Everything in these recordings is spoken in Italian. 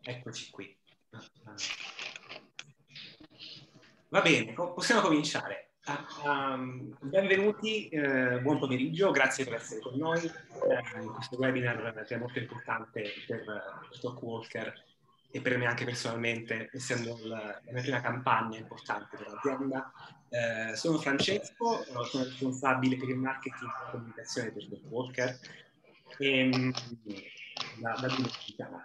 Eccoci qui. Va bene, possiamo cominciare. Benvenuti, buon pomeriggio, grazie per essere con noi in questo webinar che è molto importante per Talkwalker e per me anche personalmente, essendo la mia prima campagna importante per l'azienda. Sono Francesco, sono responsabile per il marketing e la comunicazione per Talkwalker da Duino, diciamo.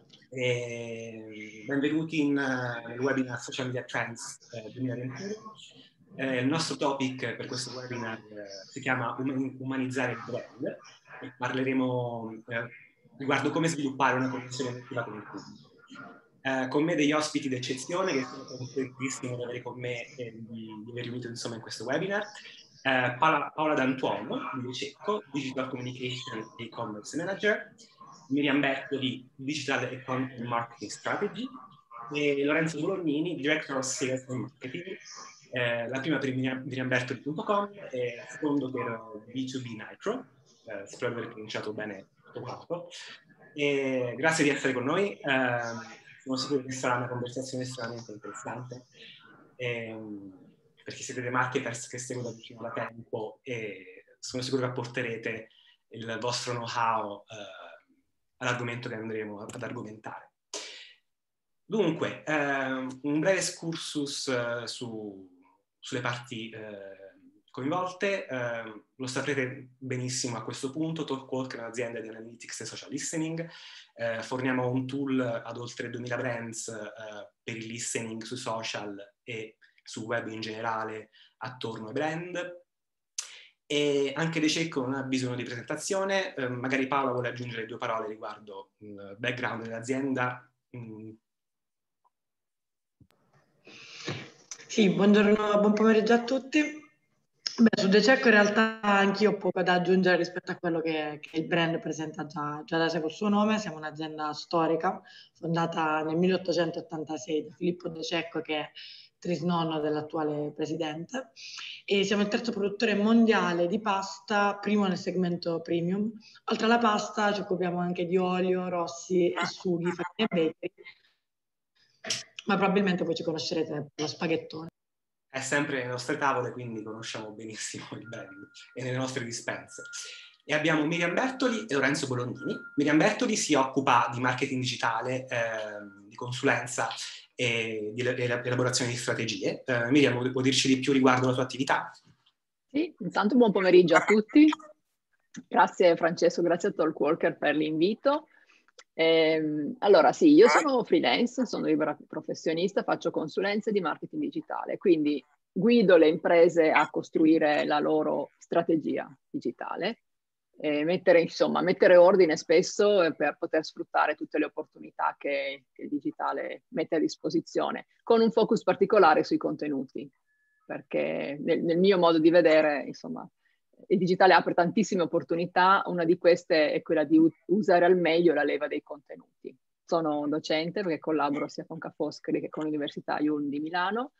Benvenuti nel webinar Social Media Trends 2021. Il nostro topic per questo webinar si chiama Umanizzare il brand e parleremo riguardo come sviluppare una connessione emotiva con il pubblico. Con me degli ospiti d'eccezione che sono contentissimo di avere con me e di aver riunito insomma in questo webinar. Paola D'Antuono di Dececco, Digital Communication e E-Commerce Manager, Miriam Bertoli, Digital e Content Marketing Strategy, e Lorenzo Bolognini, Director of Sales and Marketing, la prima per miriambertoli.com e la seconda per B2B Nitro, spero di aver pronunciato bene tutto quanto. Grazie di essere con noi, sono sicuro che sarà una conversazione estremamente interessante, perché siete dei marketers che seguo da vicino da tempo e sono sicuro che apporterete il vostro know-how all'argomento che andremo ad argomentare. Dunque, un breve excursus sulle parti coinvolte. Lo saprete benissimo a questo punto, Talkwalker è un'azienda di analytics e social listening. Forniamo un tool ad oltre 2000 brands per il listening sui social e sul web in generale attorno ai brand. E anche Dececco non ha bisogno di presentazione, magari Paola vuole aggiungere due parole riguardo il background dell'azienda. Sì, buongiorno, buon pomeriggio a tutti. Beh, su Dececco in realtà anch'io ho poco da aggiungere rispetto a quello che il brand presenta già da sé col suo nome. Siamo un'azienda storica, fondata nel 1886 da Filippo Dececco, che è trisnonno dell'attuale presidente, e siamo il terzo produttore mondiale di pasta, primo nel segmento premium. Oltre alla pasta ci occupiamo anche di olio, rossi e sughi, farine e bakery, ma probabilmente poi ci conoscerete per lo spaghettone. È sempre nelle nostre tavole, quindi conosciamo benissimo il brand e nelle nostre dispense. E abbiamo Miriam Bertoli e Lorenzo Bolognini. Miriam Bertoli si occupa di marketing digitale, di consulenza e di elaborazione di strategie. Miriam, vuoi dirci di più riguardo la tua attività? Sì, intanto buon pomeriggio a tutti. Grazie Francesco, grazie a Talkwalker per l'invito. Allora sì, io sono freelance, sono libera professionista, faccio consulenze di marketing digitale, quindi guido le imprese a costruire la loro strategia digitale, mettere ordine spesso per poter sfruttare tutte le opportunità che il digitale mette a disposizione, con un focus particolare sui contenuti, perché nel mio modo di vedere, insomma, il digitale apre tantissime opportunità, una di queste è quella di usare al meglio la leva dei contenuti. Sono docente perché collaboro sia con Ca' Foscari che con l'Università IULM di Milano.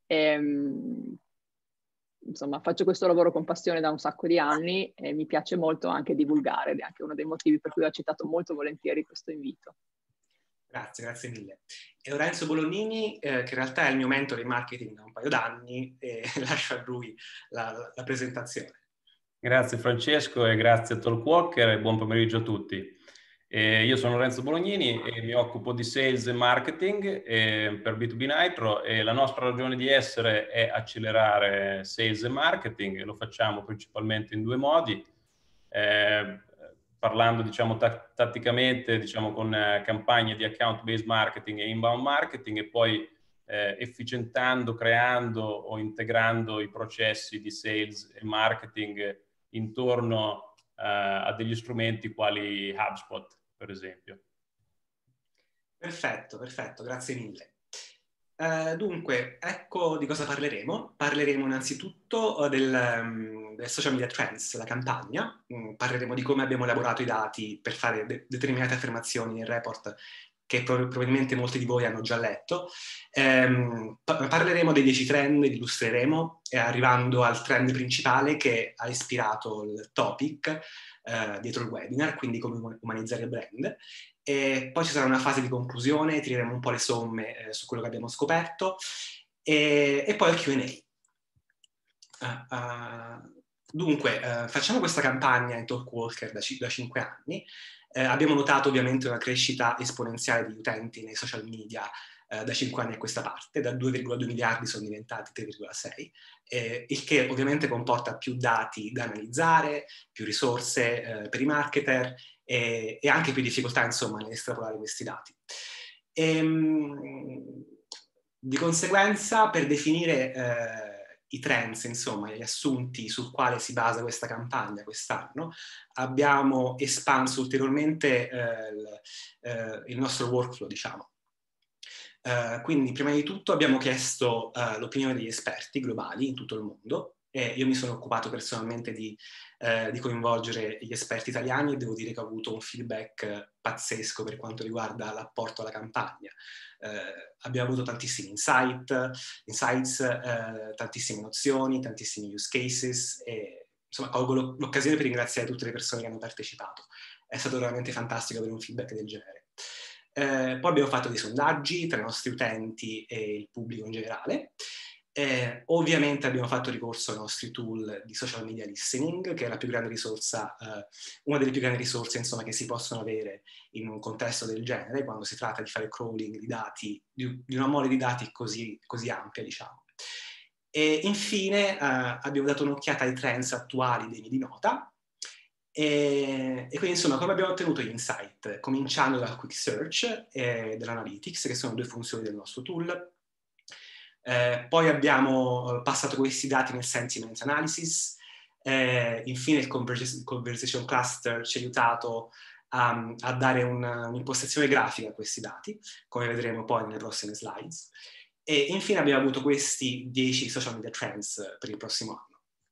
Insomma, faccio questo lavoro con passione da un sacco di anni e mi piace molto anche divulgare, ed è anche uno dei motivi per cui ho accettato molto volentieri questo invito. Grazie mille. E Lorenzo Bolognini, che in realtà è il mio mentore in marketing da un paio d'anni, e lascio a lui la presentazione. Grazie Francesco e grazie a Talkwalker e buon pomeriggio a tutti. Io sono Lorenzo Bolognini e mi occupo di sales e marketing per B2B Nitro, e la nostra ragione di essere è accelerare sales e marketing, e lo facciamo principalmente in due modi, parlando diciamo tatticamente, diciamo con campagne di account-based marketing e inbound marketing, e poi efficientando, creando o integrando i processi di sales e marketing intorno a degli strumenti quali HubSpot, per esempio. Perfetto, grazie mille. Dunque, ecco di cosa parleremo. Parleremo innanzitutto del Social Media Trends, la campagna. Parleremo di come abbiamo elaborato i dati per fare determinate affermazioni nel report che probabilmente molti di voi hanno già letto. Parleremo dei 10 trend, li illustreremo, arrivando al trend principale che ha ispirato il topic, dietro il webinar, quindi come umanizzare il brand. E poi ci sarà una fase di conclusione, tireremo un po' le somme su quello che abbiamo scoperto, e poi il Q&A. Dunque, facciamo questa campagna in Talkwalker da 5 anni. Abbiamo notato ovviamente una crescita esponenziale di utenti nei social media da 5 anni a questa parte, da 2,2 miliardi sono diventati 3,6, il che ovviamente comporta più dati da analizzare, più risorse per i marketer e anche più difficoltà, insomma, nell'estrapolare questi dati. Di conseguenza, per definire i trends, insomma, gli assunti sul quale si basa questa campagna quest'anno, abbiamo espanso ulteriormente il nostro workflow, diciamo. Quindi, prima di tutto, abbiamo chiesto l'opinione degli esperti globali in tutto il mondo, e io mi sono occupato personalmente di coinvolgere gli esperti italiani, e devo dire che ho avuto un feedback pazzesco per quanto riguarda l'apporto alla campagna. Abbiamo avuto tantissimi insights, tantissime nozioni, tantissimi use cases, e insomma colgo l'occasione per ringraziare tutte le persone che hanno partecipato. È stato veramente fantastico avere un feedback del genere. Poi abbiamo fatto dei sondaggi tra i nostri utenti e il pubblico in generale. Ovviamente abbiamo fatto ricorso ai nostri tool di social media listening, che è la più grande risorsa, una delle più grandi risorse, insomma, che si possono avere in un contesto del genere, quando si tratta di fare crawling di dati, di una mole di dati così ampia, diciamo. E infine abbiamo dato un'occhiata ai trends attuali degni di nota, e quindi, insomma, come abbiamo ottenuto gli insight? Cominciando dal quick search e dall'analytics, che sono due funzioni del nostro tool. Poi abbiamo passato questi dati nel sentiment analysis. Infine il conversation cluster ci ha aiutato a dare un'impostazione grafica a questi dati, come vedremo poi nelle prossime slides. E infine abbiamo avuto questi 10 social media trends per il prossimo anno.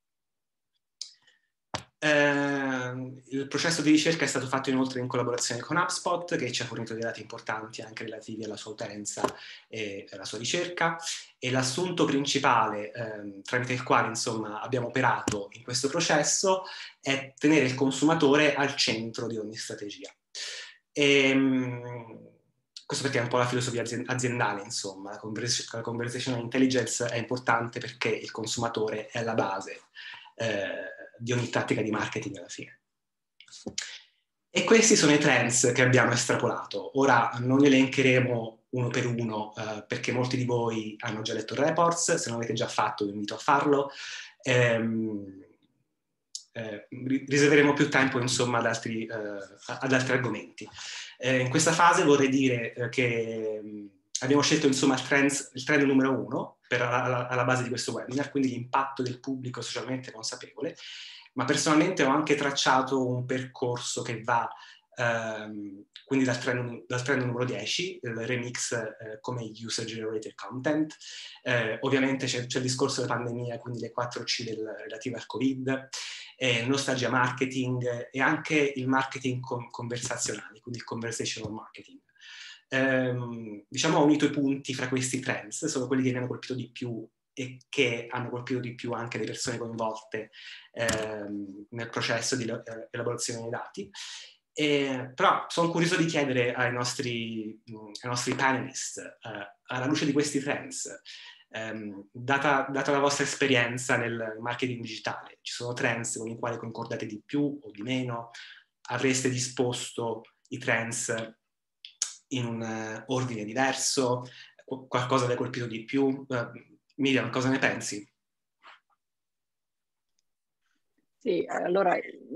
Il processo di ricerca è stato fatto inoltre in collaborazione con HubSpot, che ci ha fornito dei dati importanti anche relativi alla sua utenza e alla sua ricerca, e l'assunto principale tramite il quale, insomma, abbiamo operato in questo processo è tenere il consumatore al centro di ogni strategia. Questo perché è un po' la filosofia aziendale, insomma. La conversational intelligence è importante perché il consumatore è la base di ogni tattica di marketing alla fine. E questi sono i trends che abbiamo estrapolato. Ora non li elencheremo uno per uno perché molti di voi hanno già letto il reports. Se non l'avete già fatto vi invito a farlo. Riserveremo più tempo, insomma, ad altri argomenti. In questa fase vorrei dire che abbiamo scelto, insomma, il trend numero 1 alla base di questo webinar, quindi l'impatto del pubblico socialmente consapevole, ma personalmente ho anche tracciato un percorso che va quindi dal trend numero 10, il remix come user generated content. Ovviamente c'è il discorso della pandemia, quindi le 4C relative al Covid, nostalgia marketing e anche il marketing conversazionale, quindi il conversational marketing. Diciamo, ho unito i punti fra questi trends, sono quelli che mi hanno colpito di più e che hanno colpito di più anche le persone coinvolte nel processo di elaborazione dei dati. Però sono curioso di chiedere ai nostri panelist, alla luce di questi trends, data la vostra esperienza nel marketing digitale, ci sono trends con i quali concordate di più o di meno? Avreste disposto i trends in un ordine diverso? Qualcosa vi ha colpito di più? Miriam, cosa ne pensi? Sì, allora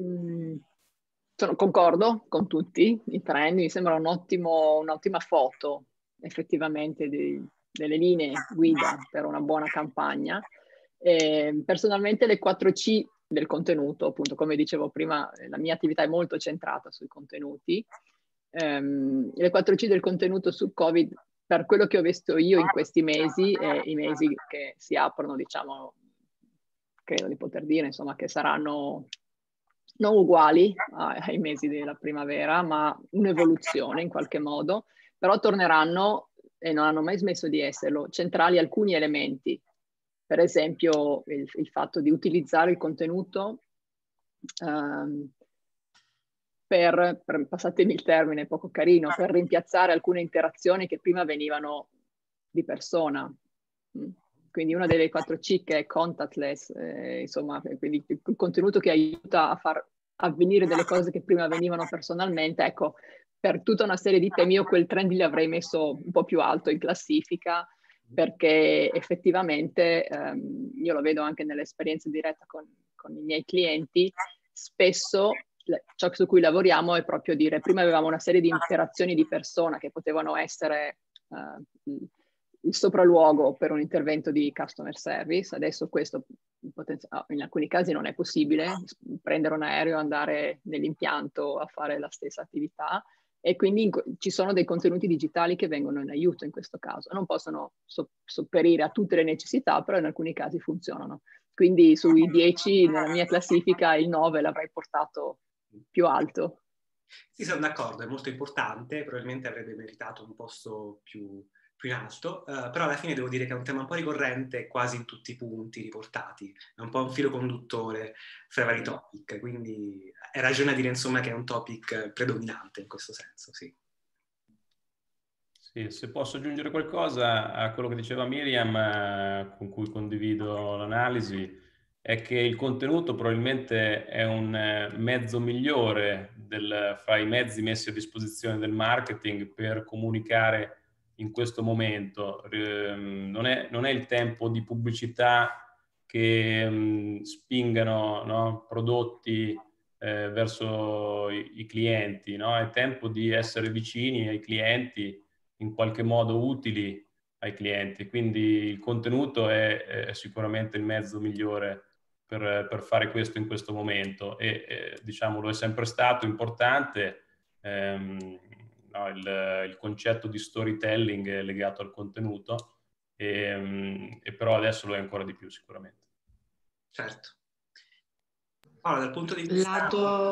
concordo con tutti i trend, mi sembra un'ottima foto effettivamente delle linee guida per una buona campagna. Personalmente le 4C del contenuto, appunto, come dicevo prima, la mia attività è molto centrata sui contenuti. Le 4C del contenuto su Covid, per quello che ho visto io in questi mesi, i mesi che si aprono, diciamo, credo di poter dire, insomma, che saranno non uguali ai mesi della primavera, ma un'evoluzione in qualche modo, però torneranno, e non hanno mai smesso di esserlo, centrali alcuni elementi. Per esempio il fatto di utilizzare il contenuto passatemi il termine poco carino, per rimpiazzare alcune interazioni che prima venivano di persona. Quindi una delle 4C che è contactless, insomma, quindi il contenuto che aiuta a far avvenire delle cose che prima avvenivano personalmente. Ecco, per tutta una serie di temi io quel trend li avrei messo un po' più alto in classifica, perché effettivamente io lo vedo anche nell'esperienza diretta con i miei clienti, spesso ciò su cui lavoriamo è proprio dire, prima avevamo una serie di interazioni di persona che potevano essere il sopralluogo per un intervento di customer service. Adesso questo in alcuni casi non è possibile, prendere un aereo e andare nell'impianto a fare la stessa attività, e quindi ci sono dei contenuti digitali che vengono in aiuto in questo caso. Non possono sopperire a tutte le necessità, però in alcuni casi funzionano. Quindi sui 10 nella mia classifica il 9 l'avrei portato più alto. Sì, sono d'accordo, è molto importante, probabilmente avrebbe meritato un posto più in alto, però alla fine devo dire che è un tema un po' ricorrente quasi in tutti i punti riportati, è un po' un filo conduttore fra i vari topic, quindi hai ragione a dire insomma che è un topic predominante in questo senso, sì. Sì, se posso aggiungere qualcosa a quello che diceva Miriam, con cui condivido l'analisi, è che il contenuto probabilmente è un mezzo migliore fra i mezzi messi a disposizione del marketing per comunicare in questo momento. Non è il tempo di pubblicità che spingano, no, prodotti verso i clienti, no? È tempo di essere vicini ai clienti, in qualche modo utili ai clienti. Quindi il contenuto è sicuramente il mezzo migliore per fare questo in questo momento, e diciamo lo è sempre stato importante. No, il concetto di storytelling è legato al contenuto, e però adesso lo è ancora di più sicuramente. Certo. Allora, dal punto di vista...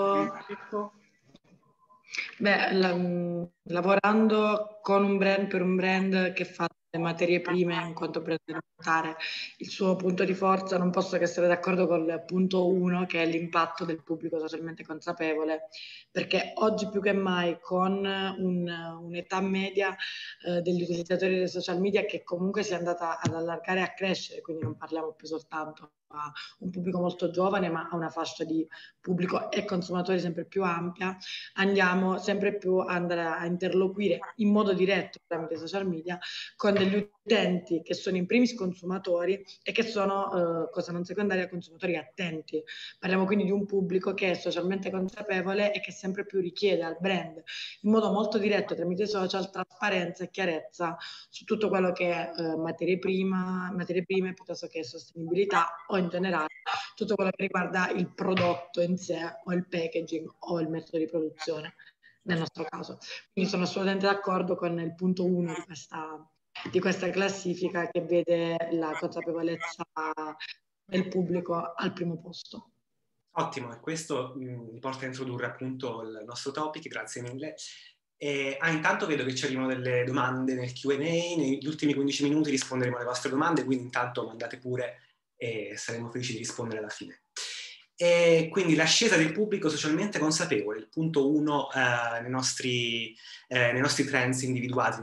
lavorando con un brand, per un brand che fa le materie prime in quanto brand alimentare, il suo punto di forza, non posso che essere d'accordo con il punto 1, che è l'impatto del pubblico socialmente consapevole, perché oggi più che mai con un'età media degli utilizzatori dei social media che comunque si è andata ad allargare e a crescere, quindi non parliamo più soltanto a un pubblico molto giovane, ma a una fascia di pubblico e consumatori sempre più ampia, andiamo sempre più a andare a interloquire in modo diretto tramite social media con degli utenti che sono in primis consumatori e che sono, cosa non secondaria, consumatori attenti. Parliamo quindi di un pubblico che è socialmente consapevole e che sempre più richiede al brand in modo molto diretto tramite social trasparenza e chiarezza su tutto quello che è materie prime piuttosto che sostenibilità, o in generale tutto quello che riguarda il prodotto in sé o il packaging o il metodo di produzione nel nostro caso. Quindi sono assolutamente d'accordo con il punto 1 di questa classifica, che vede la consapevolezza del pubblico al primo posto. Ottimo, e questo mi porta a introdurre appunto il nostro topic, grazie mille. Intanto vedo che ci arrivano delle domande nel Q&A, negli ultimi 15 minuti risponderemo alle vostre domande, quindi intanto mandate pure e saremo felici di rispondere alla fine. E quindi l'ascesa del pubblico socialmente consapevole, il punto 1 nei nostri trends individuati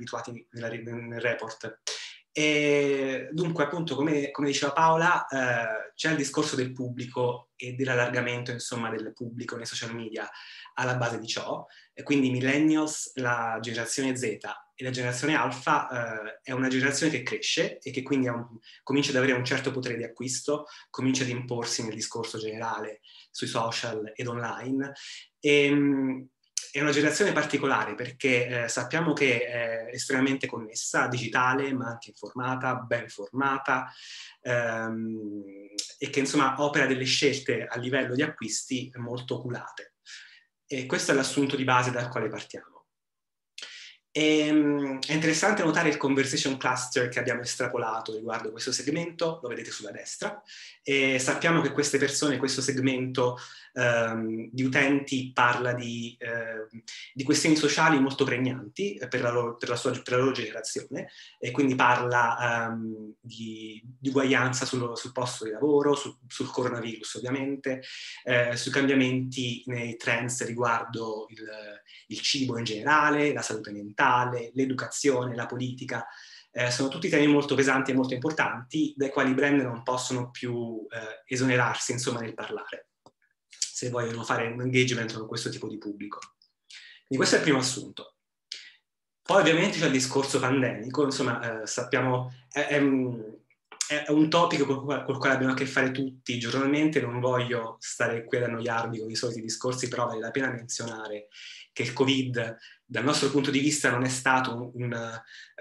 nel report. E dunque, appunto, come diceva Paola, c'è il discorso del pubblico e dell'allargamento, insomma, del pubblico nei social media alla base di ciò. E quindi i millennials, la generazione Z e la generazione Alpha è una generazione che cresce e che quindi comincia ad avere un certo potere di acquisto, comincia ad imporsi nel discorso generale sui social ed online. È una generazione particolare perché sappiamo che è estremamente connessa, digitale, ma anche informata, ben formata, e che insomma opera delle scelte a livello di acquisti molto oculate. E questo è l'assunto di base dal quale partiamo. È interessante notare il conversation cluster che abbiamo estrapolato riguardo questo segmento, lo vedete sulla destra, e sappiamo che queste persone, questo segmento, di utenti parla di questioni sociali molto pregnanti per la loro generazione, e quindi parla di uguaglianza sul posto di lavoro, sul coronavirus ovviamente, sui cambiamenti nei trends riguardo il cibo in generale, la salute mentale, l'educazione, la politica. Sono tutti temi molto pesanti e molto importanti, dai quali i brand non possono più esonerarsi, insomma, nel parlare, se vogliono fare un engagement con questo tipo di pubblico. Quindi questo è il primo assunto. Poi ovviamente c'è il discorso pandemico, insomma, sappiamo, è un topico col quale abbiamo a che fare tutti giornalmente. Non voglio stare qui ad annoiarvi con i soliti discorsi, però vale la pena menzionare che il Covid, dal nostro punto di vista, non è stato un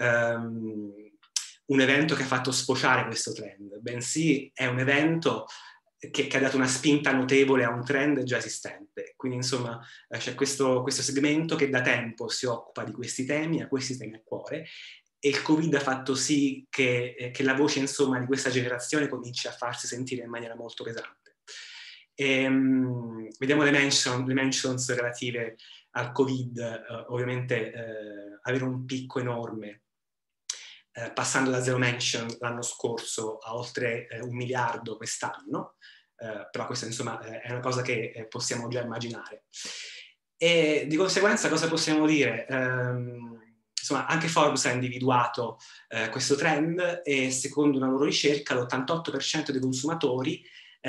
evento che ha fatto sfociare questo trend, bensì è un evento che ha dato una spinta notevole a un trend già esistente. Quindi insomma c'è questo segmento che da tempo si occupa di questi temi, ha questi temi a cuore, e il Covid ha fatto sì che la voce, insomma, di questa generazione cominci a farsi sentire in maniera molto pesante. Vediamo le mentions relative al Covid. Ovviamente avere un picco enorme, passando da 0 mention l'anno scorso a oltre 1 miliardo quest'anno, però questa insomma è una cosa che possiamo già immaginare. E di conseguenza cosa possiamo dire? Insomma, anche Forbes ha individuato questo trend, e secondo una loro ricerca l'88% dei consumatori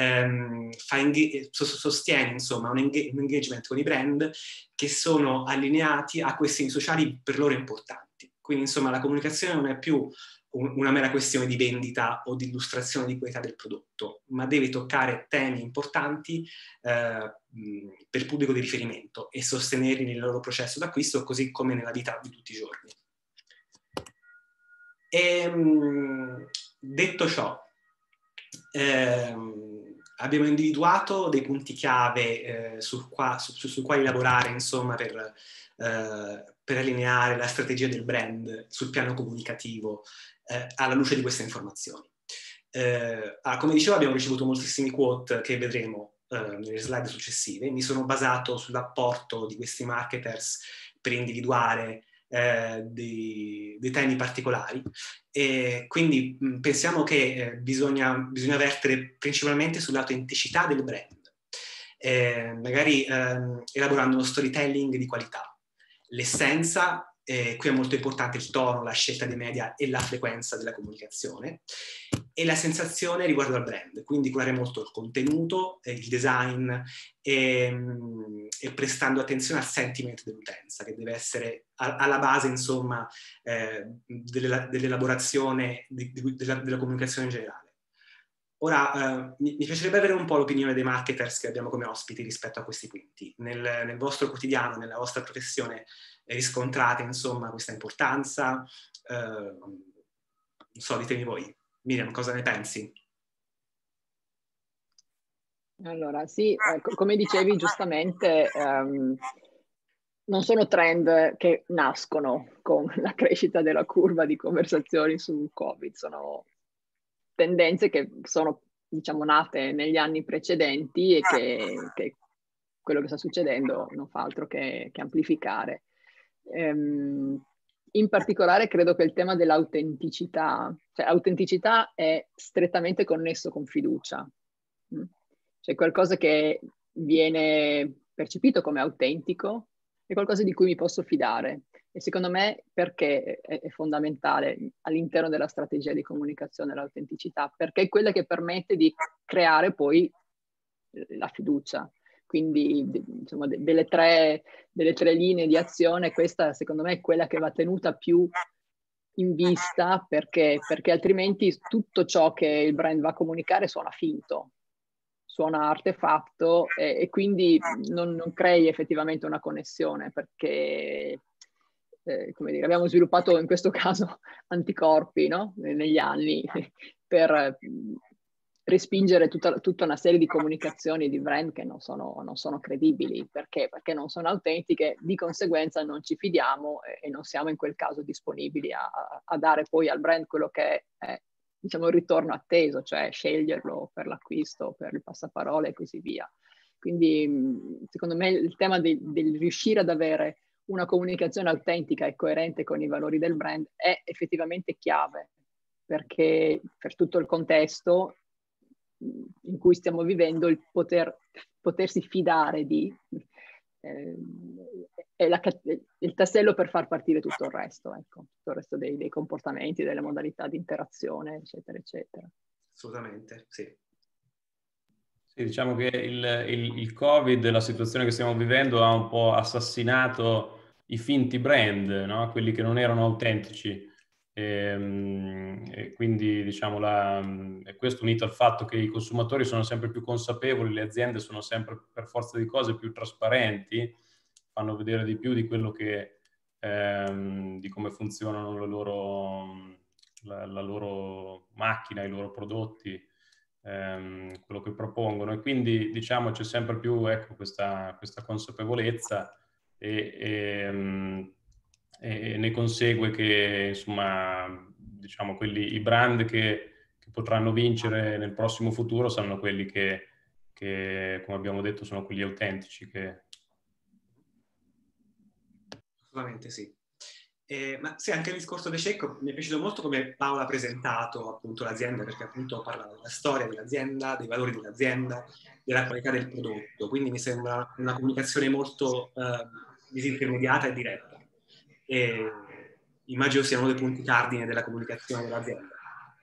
sostiene, insomma, un engagement con i brand che sono allineati a questioni sociali per loro importanti. Quindi insomma la comunicazione non è più una mera questione di vendita o di illustrazione di qualità del prodotto, ma deve toccare temi importanti per il pubblico di riferimento e sostenerli nel loro processo d'acquisto, così come nella vita di tutti i giorni. Detto ciò, abbiamo individuato dei punti chiave sui quali lavorare, insomma, per allineare la strategia del brand sul piano comunicativo alla luce di queste informazioni. Come dicevo, abbiamo ricevuto moltissimi quote che vedremo nelle slide successive. Mi sono basato sull'apporto di questi marketers per individuare dei temi particolari, e quindi pensiamo che bisogna vertere principalmente sull'autenticità del brand, magari elaborando uno storytelling di qualità. L'essenza, qui è molto importante il tono, la scelta dei media e la frequenza della comunicazione, e la sensazione riguardo al brand, quindi curare molto il contenuto, il design, e prestando attenzione al sentiment dell'utenza, che deve essere alla base, insomma, dell'elaborazione della comunicazione in generale. Ora, mi piacerebbe avere un po' l'opinione dei marketers che abbiamo come ospiti rispetto a questi punti. Nel vostro quotidiano, nella vostra professione, riscontrate, insomma, questa importanza? Non so, ditemi voi. Miriam, cosa ne pensi? Allora, sì, come dicevi giustamente, non sono trend che nascono con la crescita della curva di conversazioni sul Covid, sono tendenze che sono, diciamo, nate negli anni precedenti e che quello che sta succedendo non fa altro che amplificare. In particolare credo che il tema dell'autenticità, cioè autenticità è strettamente connesso con fiducia. Cioè qualcosa che viene percepito come autentico è qualcosa di cui mi posso fidare. E secondo me perché è fondamentale all'interno della strategia di comunicazione l'autenticità? Perché è quella che permette di creare poi la fiducia. Quindi, insomma, delle tre linee di azione, questa secondo me è quella che va tenuta più in vista, perché altrimenti tutto ciò che il brand va a comunicare suona finto, suona artefatto, e quindi non crei effettivamente una connessione, perché come dire, abbiamo sviluppato in questo caso anticorpi, no? Negli anni per respingere tutta una serie di comunicazioni di brand che non sono credibili. Perché? Perché non sono autentiche, di conseguenza non ci fidiamo e non siamo in quel caso disponibili a dare poi al brand quello che è, diciamo, il ritorno atteso, cioè sceglierlo per l'acquisto, per il passaparola e così via. Quindi secondo me il tema del riuscire ad avere una comunicazione autentica e coerente con i valori del brand è effettivamente chiave, perché per tutto il contesto in cui stiamo vivendo il potersi fidare di è il tassello per far partire tutto il resto, ecco, tutto il resto dei comportamenti, delle modalità di interazione, eccetera, eccetera. Assolutamente, sì. Sì, diciamo che il Covid, la situazione che stiamo vivendo, ha un po' assassinato i finti brand, no? Quelli che non erano autentici. E quindi, diciamo, questo unito al fatto che i consumatori sono sempre più consapevoli, le aziende sono sempre, per forza di cose, più trasparenti, fanno vedere di più di quello che, di come funzionano la loro macchina, i loro prodotti, quello che propongono, e quindi diciamo c'è sempre più, ecco, questa consapevolezza e ne consegue che, insomma, diciamo i brand che potranno vincere nel prossimo futuro saranno quelli che, come abbiamo detto, sono quelli autentici. Assolutamente sì. Ma sì, anche il discorso De Cecco mi è piaciuto molto come Paola ha presentato appunto l'azienda, perché appunto parlava della storia dell'azienda, dei valori dell'azienda, della qualità del prodotto, quindi mi sembra una comunicazione molto disintermediata e diretta. E immagino sia uno dei punti cardine della comunicazione dell'azienda.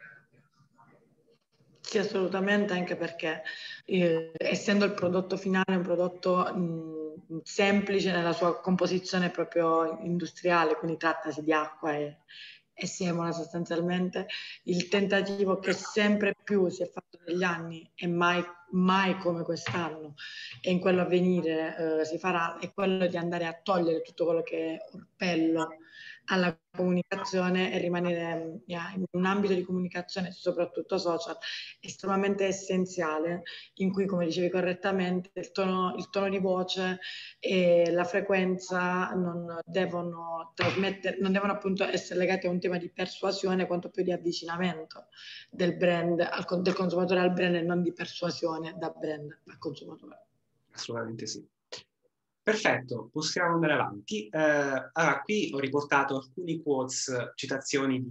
Sì, assolutamente, anche perché essendo il prodotto finale un prodotto semplice nella sua composizione proprio industriale, quindi trattasi di acqua e semola sostanzialmente, il tentativo che sempre più si è fatto negli anni e mai come quest'anno e in quello a venire si farà, è quello di andare a togliere tutto quello che è orpello alla comunicazione e rimanere in un ambito di comunicazione, soprattutto social, estremamente essenziale, in cui, come dicevi correttamente, il tono di voce e la frequenza non devono appunto essere legati a un tema di persuasione quanto più di avvicinamento del brand, del consumatore al brand, e non di persuasione da brand al consumatore. Assolutamente sì. Perfetto, possiamo andare avanti. Allora, qui ho riportato alcuni quotes, citazioni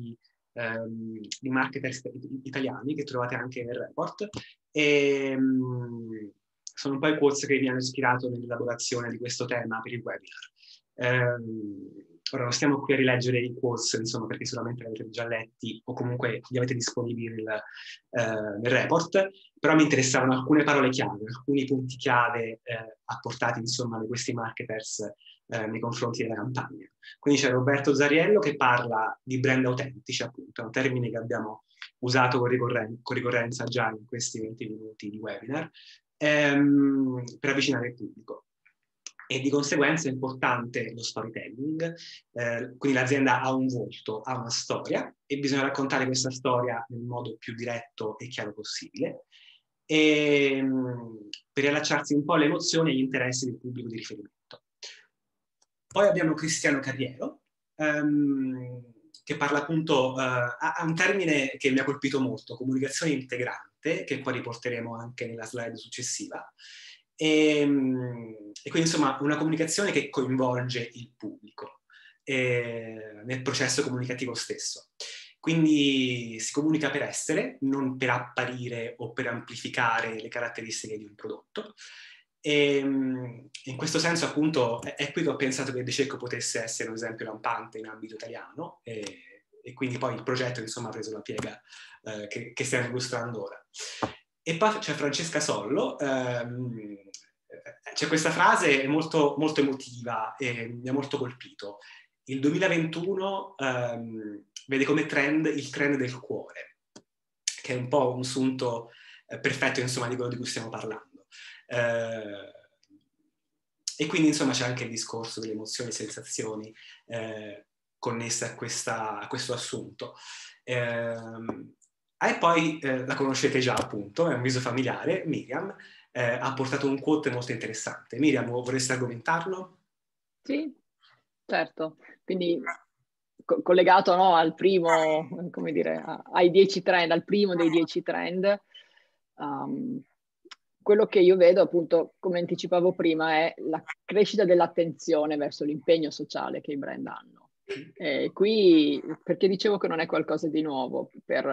di marketers italiani che trovate anche nel report, e sono un po' i quotes che mi hanno ispirato nell'elaborazione di questo tema per il webinar. Ora non stiamo qui a rileggere i quotes, insomma, perché sicuramente li avete già letti o comunque li avete disponibili nel report, però mi interessavano alcune parole chiave, alcuni punti chiave apportati, insomma, da questi marketers nei confronti della campagna. Quindi c'è Roberto Zariello che parla di brand autentici, appunto, è un termine che abbiamo usato con ricorrenza già in questi 20 minuti di webinar, per avvicinare il pubblico. E di conseguenza è importante lo storytelling, quindi l'azienda ha un volto, ha una storia e bisogna raccontare questa storia nel modo più diretto e chiaro possibile, e, per riallacciarsi un po' alle emozioni e agli interessi del pubblico di riferimento. Poi abbiamo Cristiano Carriero, che parla appunto, ha un termine che mi ha colpito molto, comunicazione integrante, che poi riporteremo anche nella slide successiva. E quindi insomma una comunicazione che coinvolge il pubblico nel processo comunicativo stesso. Quindi si comunica per essere, non per apparire o per amplificare le caratteristiche di un prodotto. E in questo senso appunto è qui che ho pensato che De Cecco potesse essere un esempio lampante in ambito italiano, e quindi poi il progetto insomma ha preso la piega che stiamo illustrando ora. E poi c'è Francesca Sollo, c'è questa frase molto, molto emotiva e mi ha molto colpito. Il 2021 vede come trend il trend del cuore, che è un po' un sunto perfetto insomma di quello di cui stiamo parlando. E quindi insomma c'è anche il discorso delle emozioni e sensazioni connesse a questo assunto. E poi la conoscete già appunto, è un viso familiare, Miriam, ha portato un quote molto interessante. Miriam, vorresti argomentarlo? Sì, certo. Quindi collegato, no, al primo, come dire, ai 10 trend, al primo dei 10 trend, quello che io vedo, appunto, come anticipavo prima, è la crescita dell'attenzione verso l'impegno sociale che i brand hanno. Qui, perché dicevo che non è qualcosa di nuovo,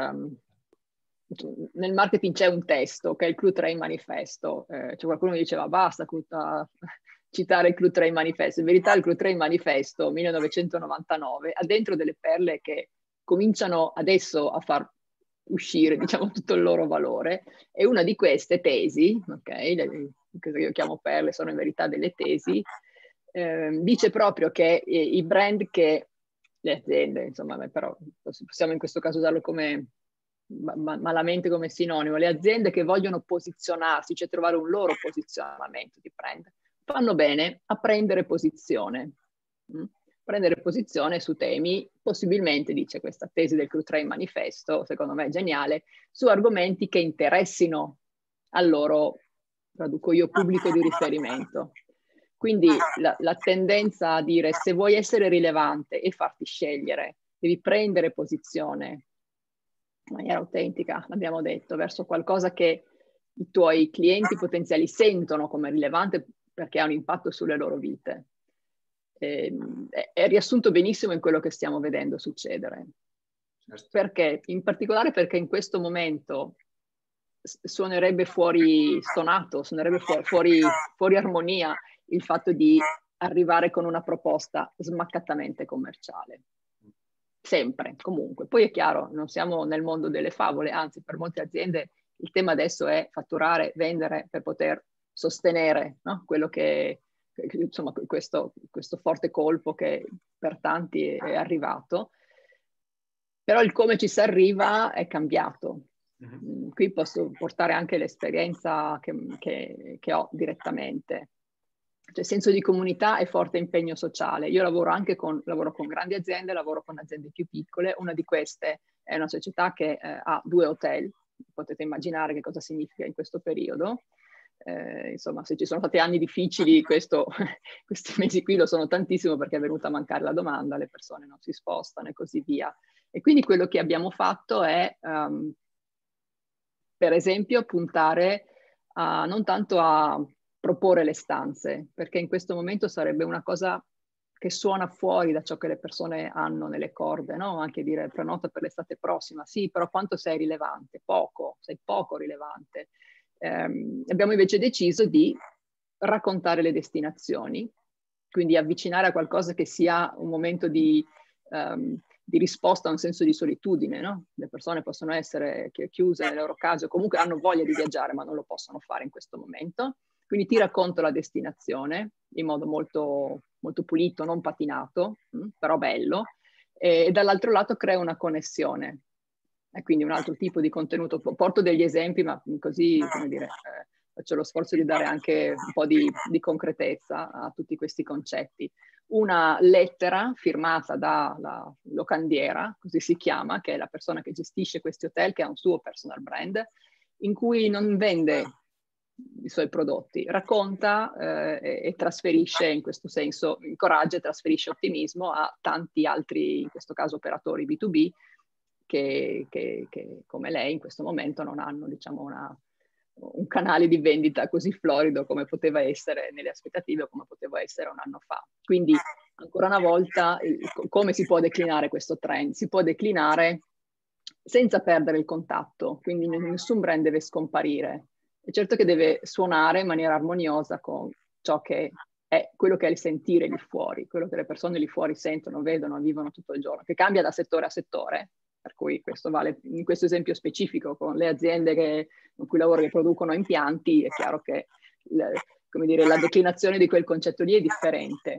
nel marketing c'è un testo che è il Clue Train Manifesto, cioè qualcuno mi diceva basta citare il Clue Train Manifesto. In verità il Clue Train Manifesto 1999 ha dentro delle perle che cominciano adesso a far uscire, diciamo, tutto il loro valore, e una di queste tesi, ok, che io chiamo perle, sono in verità delle tesi, dice proprio che i brand che le aziende, insomma, però possiamo in questo caso usarlo come malamente come sinonimo, le aziende che vogliono posizionarsi, cioè trovare un loro posizionamento di brand, fanno bene a prendere posizione. Prendere posizione su temi, possibilmente, dice questa tesi del Clue Train Manifesto, secondo me è geniale, su argomenti che interessino al loro, traduco io, pubblico di riferimento. Quindi la tendenza a dire se vuoi essere rilevante e farti scegliere, devi prendere posizione in maniera autentica, l'abbiamo detto, verso qualcosa che i tuoi clienti potenziali sentono come rilevante perché ha un impatto sulle loro vite. È riassunto benissimo in quello che stiamo vedendo succedere. Certo. Perché? In particolare perché in questo momento suonerebbe fuori stonato, suonerebbe fuori armonia il fatto di arrivare con una proposta smaccatamente commerciale. Sempre, comunque. Poi è chiaro, non siamo nel mondo delle favole, anzi per molte aziende il tema adesso è fatturare, vendere per poter sostenere, no? Quello che, insomma, questo forte colpo che per tanti è arrivato. Però il come ci si arriva è cambiato. Qui posso portare anche l'esperienza che ho direttamente. Cioè senso di comunità e forte impegno sociale. Io lavoro con grandi aziende, lavoro con aziende più piccole. Una di queste è una società che ha 2 hotel. Potete immaginare che cosa significa in questo periodo. Insomma, se ci sono stati anni difficili, questi mesi qui lo sono tantissimo perché è venuta a mancare la domanda, le persone non si spostano e così via. E quindi quello che abbiamo fatto è, per esempio, puntare non tanto a proporre le stanze, perché in questo momento sarebbe una cosa che suona fuori da ciò che le persone hanno nelle corde, no? Anche dire prenota per l'estate prossima, sì, però quanto sei rilevante? Poco, sei poco rilevante. Abbiamo invece deciso di raccontare le destinazioni, quindi avvicinare a qualcosa che sia un momento di risposta a un senso di solitudine, no? Le persone possono essere chiuse nelle loro case o comunque hanno voglia di viaggiare ma non lo possono fare in questo momento. Quindi ti racconto la destinazione in modo molto, molto pulito, non patinato, però bello, e dall'altro lato creo una connessione. E quindi un altro tipo di contenuto. Porto degli esempi, ma così, come dire, faccio lo sforzo di dare anche un po' di concretezza a tutti questi concetti. Una lettera firmata dalla locandiera, così si chiama, che è la persona che gestisce questi hotel, che ha un suo personal brand, in cui non vende i suoi prodotti, racconta e trasferisce, in questo senso, incoraggia e trasferisce ottimismo a tanti altri, in questo caso operatori B2B, che come lei in questo momento non hanno, diciamo, un canale di vendita così florido come poteva essere nelle aspettative o come poteva essere un anno fa. Quindi, ancora una volta, come si può declinare questo trend? Si può declinare senza perdere il contatto, quindi nessun brand deve scomparire. È certo che deve suonare in maniera armoniosa con ciò che è quello che è il sentire lì fuori, quello che le persone lì fuori sentono, vedono, vivono tutto il giorno, che cambia da settore a settore, per cui questo vale in questo esempio specifico con le aziende con cui lavoro che producono impianti, è chiaro che come dire, la declinazione di quel concetto lì è differente.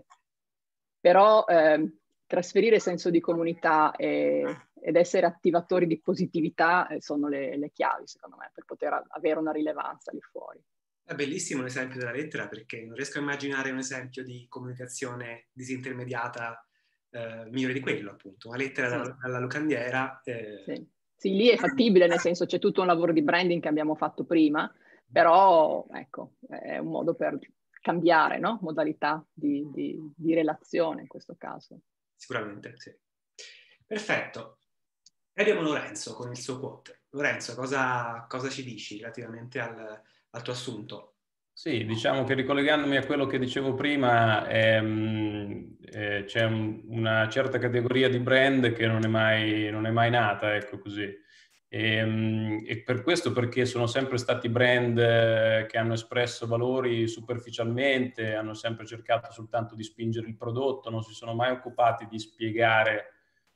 Però trasferire senso di comunità ed essere attivatori di positività sono le chiavi, secondo me, per poter avere una rilevanza lì fuori. È bellissimo l'esempio della lettera, perché non riesco a immaginare un esempio di comunicazione disintermediata migliore di quello, appunto. Una lettera sì. dalla locandiera. Sì, lì è fattibile, nel senso c'è tutto un lavoro di branding che abbiamo fatto prima, però ecco, è un modo per cambiare, no? Modalità di relazione in questo caso. Sicuramente, sì. Perfetto. E abbiamo Lorenzo con il suo quote. Lorenzo, cosa ci dici relativamente al al tuo assunto. Sì, diciamo che ricollegandomi a quello che dicevo prima, c'è una certa categoria di brand che non è mai nata, ecco così. E per questo, perché sono sempre stati brand che hanno espresso valori superficialmente, hanno sempre cercato soltanto di spingere il prodotto, non si sono mai occupati di spiegare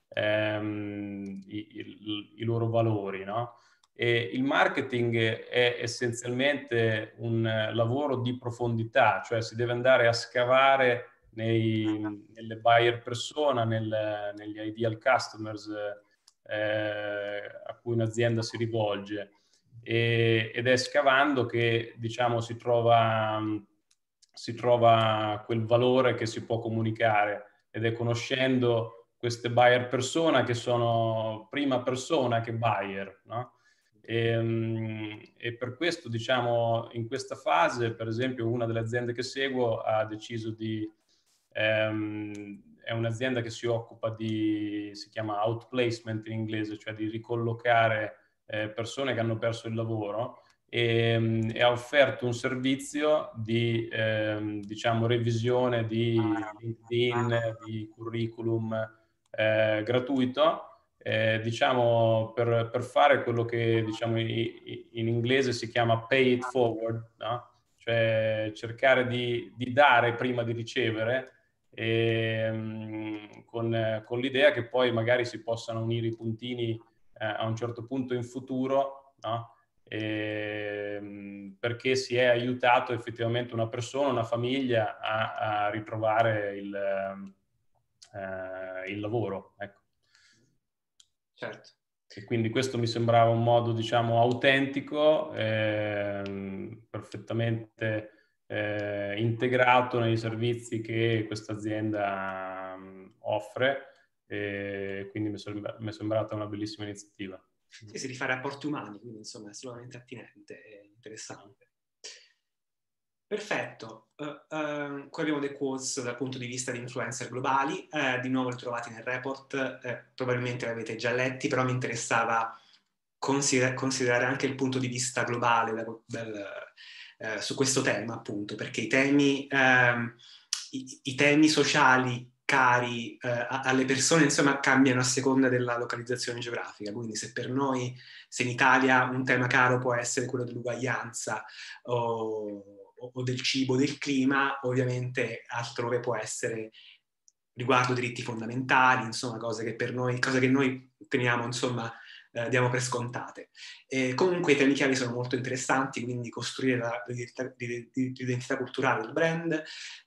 i loro valori, no? E il marketing è essenzialmente un lavoro di profondità, cioè si deve andare a scavare nelle buyer persona, negli ideal customers a cui un'azienda si rivolge, ed è scavando che, diciamo, si trova quel valore che si può comunicare, ed è conoscendo queste buyer persona che sono prima persona che buyer, no? E per questo, diciamo, in questa fase, per esempio, una delle aziende che seguo ha deciso è un'azienda che si occupa si chiama outplacement in inglese, cioè di ricollocare persone che hanno perso il lavoro, e ha offerto un servizio di, diciamo, revisione di LinkedIn, di curriculum gratuito, diciamo, per fare quello che, diciamo, in inglese si chiama pay it forward, no? Cioè cercare di dare prima di ricevere, con l'idea che poi magari si possano unire i puntini a un certo punto in futuro, no? Perché si è aiutato effettivamente una persona, una famiglia a ritrovare il lavoro, ecco. Certo. E quindi questo mi sembrava un modo, diciamo, autentico, perfettamente integrato nei servizi che questa azienda offre, e quindi mi è sembrata una bellissima iniziativa. Sì, si rifà rapporti umani, quindi insomma è assolutamente attinente e interessante. Perfetto, qui abbiamo dei quotes dal punto di vista di influencer globali, di nuovo li trovati nel report, probabilmente li avete già letti, però mi interessava considerare anche il punto di vista globale su questo tema, appunto, perché i temi sociali cari alle persone, insomma, cambiano a seconda della localizzazione geografica. Quindi se per noi, se in Italia un tema caro può essere quello dell'uguaglianza o del cibo, del clima, ovviamente altrove può essere riguardo diritti fondamentali, insomma, cose che noi teniamo, insomma, diamo per scontate. Comunque i temi chiavi sono molto interessanti, quindi costruire l'identità culturale del brand,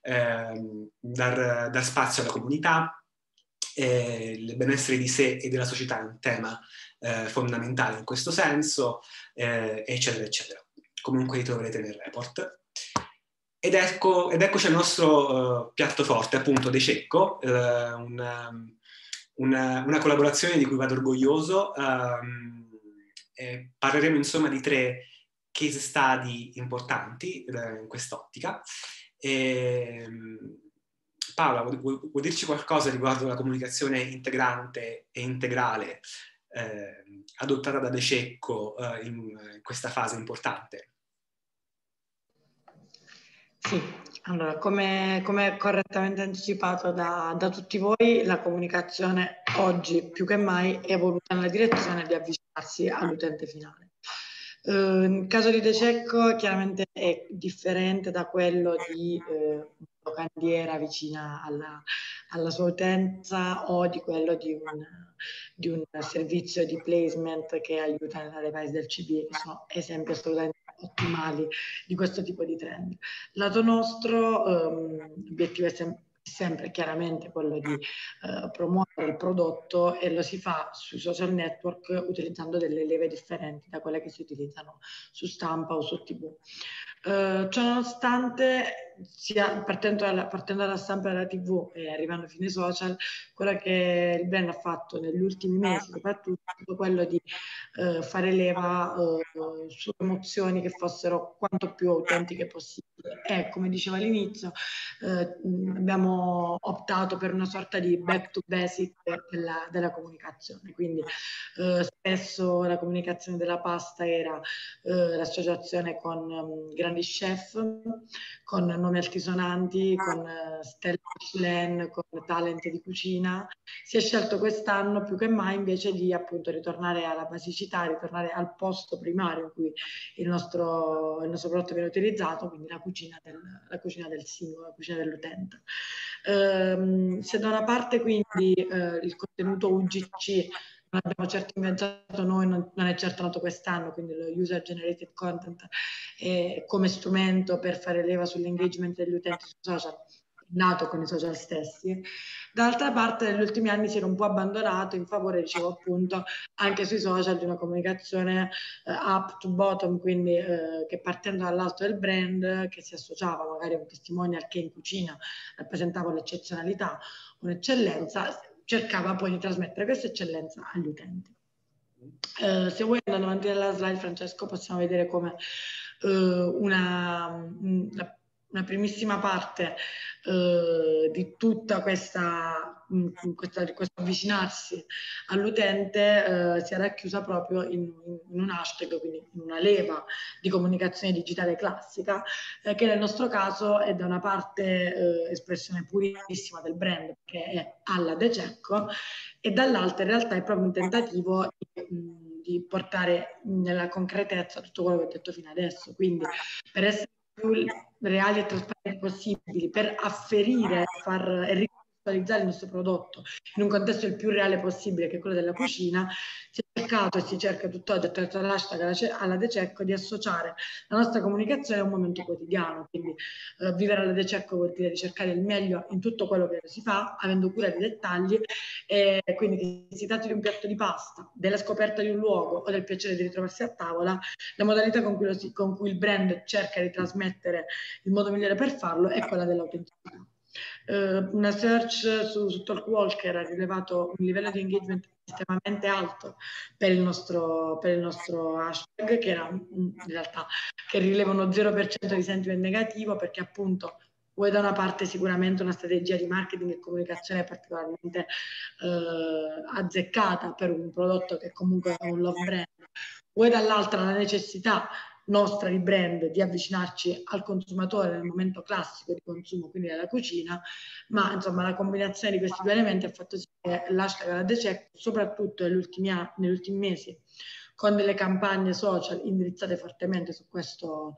dar spazio alla comunità, il benessere di sé e della società è un tema fondamentale in questo senso, eccetera, eccetera. Comunque li troverete nel report. Ed eccoci al nostro piatto forte, appunto, De Cecco, una collaborazione di cui vado orgoglioso. Parleremo insomma di 3 case study importanti in quest'ottica. Paola, vuoi dirci qualcosa riguardo la comunicazione integrante e integrale adottata da De Cecco in questa fase importante? Sì, allora, come correttamente anticipato da tutti voi, la comunicazione oggi più che mai è evoluta nella direzione di avvicinarsi all'utente finale. Nel caso di De Cecco chiaramente è differente da quello di locandiera vicina alla sua utenza o di quello di un servizio di placement che aiuta nella device del CB, che sono esempi assolutamente ottimali di questo tipo di trend. Lato nostro, l'obiettivo è sempre chiaramente quello di promuovere il prodotto, e lo si fa sui social network utilizzando delle leve differenti da quelle che si utilizzano su stampa o su TV. Ciononostante, sia partendo dalla stampa e dalla TV e arrivando fino ai social, quello che il brand ha fatto negli ultimi mesi, soprattutto quello di fare leva su emozioni che fossero quanto più autentiche possibile. E come dicevo all'inizio, abbiamo optato per una sorta di back to basic della comunicazione, quindi spesso la comunicazione della pasta era l'associazione con grandi chef, con nomi altisonanti, con stelle Michelin, con talent di cucina. Si è scelto quest'anno più che mai invece di appunto ritornare alla basicità, ritornare al posto primario in cui il nostro prodotto viene utilizzato, quindi la cucina del singolo, la cucina dell'utente. Se da una parte quindi il contenuto UGC non abbiamo certo inventato noi, non è certo nato quest'anno, quindi lo user generated content come strumento per fare leva sull'engagement degli utenti sui social, nato con i social stessi. D'altra parte negli ultimi anni si era un po' abbandonato in favore, dicevo appunto, anche sui social di una comunicazione up to bottom, quindi che partendo dall'alto del brand, che si associava magari a un testimonial che in cucina rappresentava l'eccezionalità, un'eccellenza, cercava poi di trasmettere questa eccellenza agli utenti. Se vuoi, andando avanti nella slide, Francesco, possiamo vedere come una primissima parte di tutta questo avvicinarsi all'utente sia racchiusa proprio in un hashtag, quindi in una leva di comunicazione digitale classica, che nel nostro caso è da una parte espressione purissima del brand, che è alla De Cecco, e dall'altra in realtà è proprio un tentativo di portare nella concretezza tutto quello che ho detto fino adesso, quindi per essere più reali e trasparenti possibili, per afferire e ricontestualizzare il nostro prodotto in un contesto il più reale possibile, che è quello della cucina, si è cercato e si cerca tutt'oggi attraverso l'hashtag alla De Cecco di associare la nostra comunicazione a un momento quotidiano, quindi vivere alla De Cecco vuol dire ricercare il meglio in tutto quello che si fa, avendo cura dei dettagli, e quindi che si tratti di un piatto di pasta, della scoperta di un luogo o del piacere di ritrovarsi a tavola, la modalità con cui il brand cerca di trasmettere il modo migliore per farlo è quella dell'autenticità. Una search su Talkwalker ha rilevato un livello di engagement estremamente alto per il nostro hashtag, che era in realtà che rileva uno 0% di sentiment negativo, perché appunto vuoi da una parte sicuramente una strategia di marketing e comunicazione particolarmente azzeccata per un prodotto che comunque è un love brand, vuoi dall'altra la necessità nostra di brand di avvicinarci al consumatore nel momento classico di consumo, quindi alla cucina, ma insomma la combinazione di questi due elementi ha fatto sì che l'hashtag alla De Cecco, soprattutto negli ultimi mesi, con delle campagne social indirizzate fortemente su questo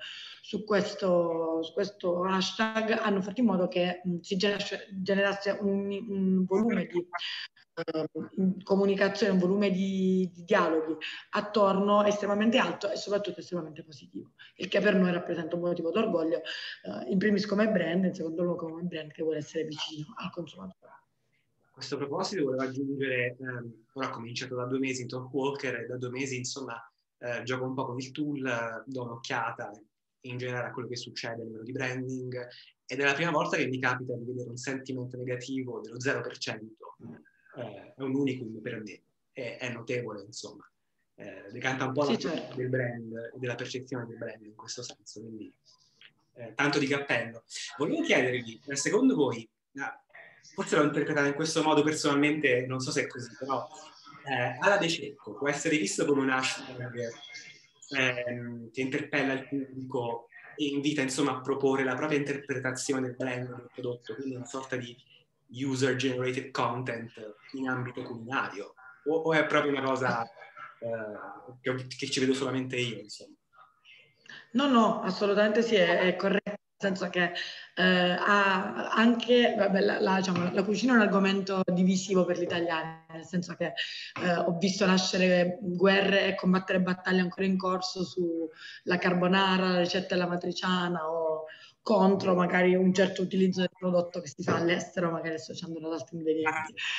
hashtag, hanno fatto in modo che si generasse un volume di comunicazione, un volume di dialoghi attorno estremamente alto e soprattutto estremamente positivo, il che per noi rappresenta un motivo d'orgoglio, in primis come brand, in secondo luogo come brand che vuole essere vicino al consumatore. A questo proposito volevo aggiungere, ora ho cominciato da 2 mesi in Talkwalker e da 2 mesi insomma gioco un po' con il tool, do un'occhiata in generale a quello che succede a livello di branding, ed è la prima volta che mi capita di vedere un sentiment negativo dello 0%, è un unicum per me, è notevole insomma, decanta un po' la certo. del brand e della percezione del brand in questo senso, quindi tanto di cappello. Volevo chiedervi, secondo voi, forse l'ho interpretata in questo modo personalmente, non so se è così, però alla De Cecco può essere visto come un hashtag che interpella il pubblico e invita insomma a proporre la propria interpretazione del brand del prodotto, quindi una sorta di user generated content in ambito culinario, o è proprio una cosa che ci vedo solamente io, insomma? No, assolutamente sì, è corretto, nel senso che ha anche, vabbè, diciamo, la cucina è un argomento divisivo per gli italiani, nel senso che ho visto nascere guerre e combattere battaglie ancora in corso sulla carbonara, la ricetta della matriciana, o contro magari un certo utilizzo del prodotto che si fa all'estero, magari associandolo ad altri ingredienti.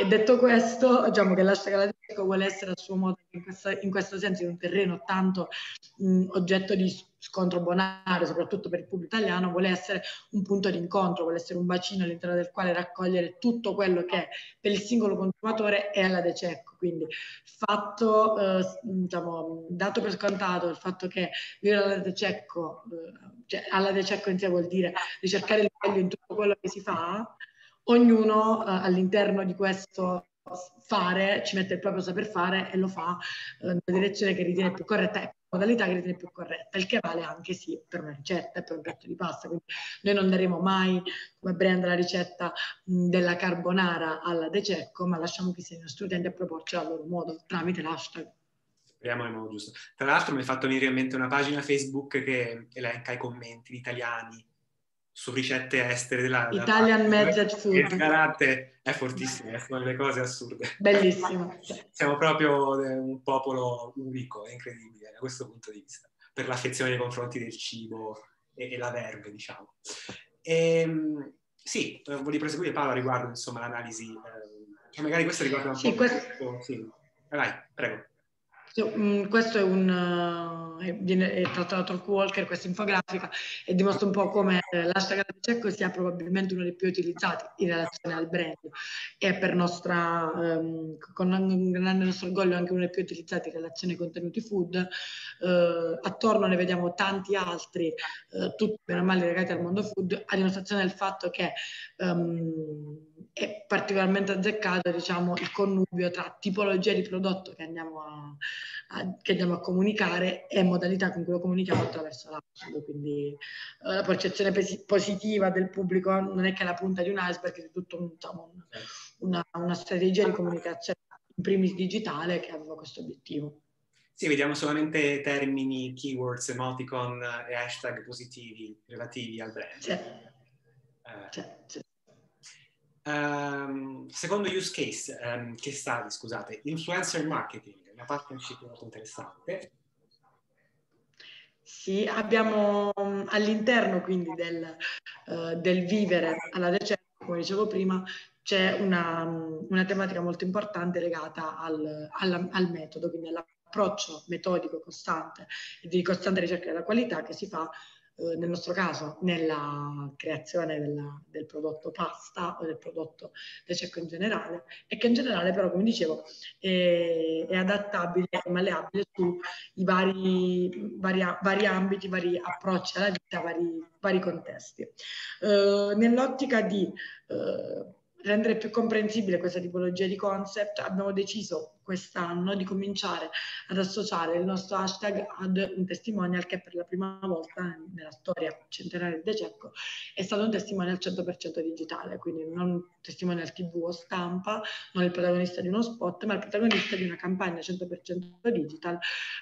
E detto questo, diciamo che l'hashtag alla DECECO vuole essere a suo modo, in questo senso, in un terreno tanto oggetto di scontro bonario, soprattutto per il pubblico italiano, vuole essere un punto di incontro, vuole essere un bacino all'interno del quale raccogliere tutto quello che per il singolo consumatore è alla DECECO. Quindi fatto, diciamo, dato per scontato il fatto che vivere alla DECECO, cioè alla DECECO in sé vuol dire ricercare il meglio in tutto quello che si fa, ognuno all'interno di questo fare ci mette il proprio saper fare e lo fa nella direzione che ritiene più corretta e modalità che ritiene più corretta, il che vale anche sì per una ricetta e per un piatto di pasta. Quindi noi non daremo mai come brand la ricetta della carbonara alla DECECO, ma lasciamo che siano gli studenti a proporcela a loro modo tramite l'hashtag. Speriamo nel modo giusto. Tra l'altro mi è fatto venire in mente una pagina Facebook che elenca i commenti di italiani su ricette estere della Italian Method Food. Il carattere è fortissimo, sono delle cose assurde. Bellissimo. Siamo proprio un popolo unico, è incredibile da questo punto di vista, per l'affezione nei confronti del cibo e la verve, diciamo. Sì, volevo proseguire Paola riguardo insomma l'analisi, che magari questo riguarda un po'. Sì, vai, prego. Questo è trattato da Talk Walker, questa infografica, e dimostra un po' come l'hashtag alla DECECO sia probabilmente uno dei più utilizzati in relazione al brand, e per con un grande nostro orgoglio anche uno dei più utilizzati in relazione ai contenuti food. Attorno ne vediamo tanti altri, tutti bene o male legati al mondo food, a dimostrazione del fatto che è particolarmente azzeccato, diciamo, il connubio tra tipologia di prodotto che andiamo a comunicare e modalità con cui lo comunichiamo attraverso l'hashtag. Quindi la percezione positiva del pubblico non è che la punta di un iceberg, è tutto una strategia di comunicazione in primis digitale che aveva questo obiettivo. Sì, vediamo solamente termini, keywords, emoticon e hashtag positivi relativi al brand. Sì. Secondo use case, scusate, influencer marketing, una partnership molto interessante. Sì, abbiamo all'interno quindi del vivere alla DECECO, come dicevo prima, c'è una tematica molto importante legata al metodo, quindi all'approccio metodico costante e di costante ricerca della qualità che si fa nel nostro caso nella creazione del prodotto pasta o del prodotto DECECO in generale, e che in generale però, come dicevo, è adattabile e malleabile su i vari ambiti, vari approcci alla vita, vari contesti. Nell'ottica di rendere più comprensibile questa tipologia di concept, abbiamo deciso quest'anno di cominciare ad associare il nostro hashtag ad un testimonial che per la prima volta nella storia centenaria del DECECO è stato un testimonial 100% digitale, quindi non un testimonial TV o stampa, non il protagonista di uno spot, ma il protagonista di una campagna 100% digital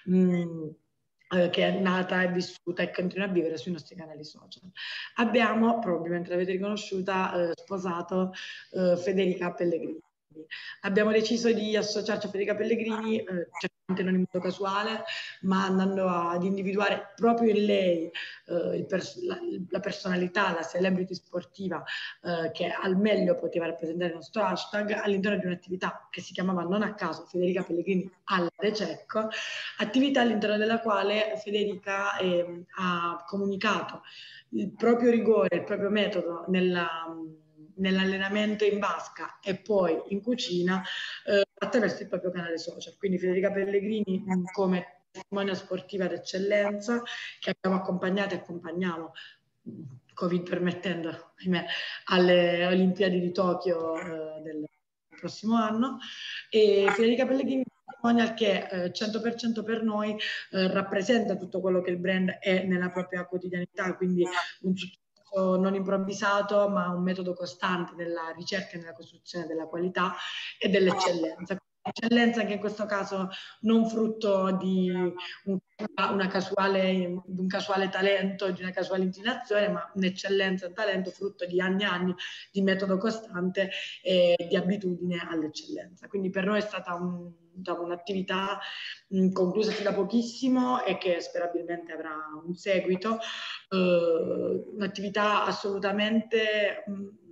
che è nata e vissuta e continua a vivere sui nostri canali social. Abbiamo, probabilmente l'avete riconosciuta, sposato Federica Pellegrini. Abbiamo deciso di associarci a Federica Pellegrini, certamente non in modo casuale, ma andando ad individuare proprio in lei la personalità, la celebrity sportiva che al meglio poteva rappresentare il nostro hashtag all'interno di un'attività che si chiamava non a caso Federica Pellegrini alla DECECO, attività all'interno della quale Federica ha comunicato il proprio rigore, il proprio metodo nell'allenamento in vasca e poi in cucina attraverso il proprio canale social. Quindi Federica Pellegrini come testimonia sportiva d'eccellenza che abbiamo accompagnato e accompagniamo, Covid permettendo, ahimè, alle Olimpiadi di Tokyo del prossimo anno, e Federica Pellegrini che 100% per noi rappresenta tutto quello che il brand è nella propria quotidianità, quindi un successo non improvvisato, ma un metodo costante nella ricerca e nella costruzione della qualità e dell'eccellenza. Eccellenza che in questo caso non frutto di un casuale talento, di una casuale inclinazione, ma un'eccellenza, un talento frutto di anni e anni di metodo costante e di abitudine all'eccellenza. Quindi per noi è stata un'attività conclusasi da pochissimo e che sperabilmente avrà un seguito, un'attività assolutamente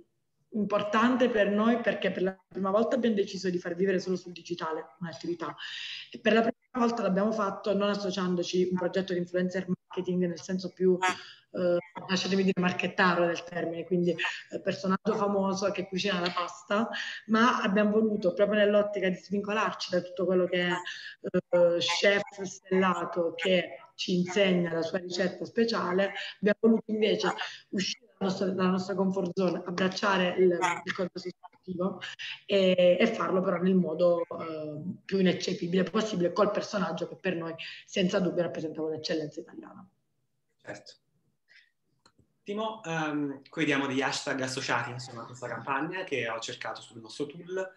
importante per noi perché per la prima volta abbiamo deciso di far vivere solo sul digitale un'attività e per la prima volta l'abbiamo fatto non associandoci un progetto di influencer marketing nel senso più, lasciatemi dire, marchettaro del termine, quindi personaggio famoso che cucina la pasta, ma abbiamo voluto, proprio nell'ottica di svincolarci da tutto quello che è chef stellato che ci insegna la sua ricetta speciale, abbiamo voluto invece uscire dalla nostra comfort zone, abbracciare il contesto sportivo e farlo però nel modo più ineccepibile possibile col personaggio che per noi senza dubbio rappresentava l'eccellenza italiana. Certo. Timo, qui vediamo degli hashtag associati insomma, a questa campagna che ho cercato sul nostro tool.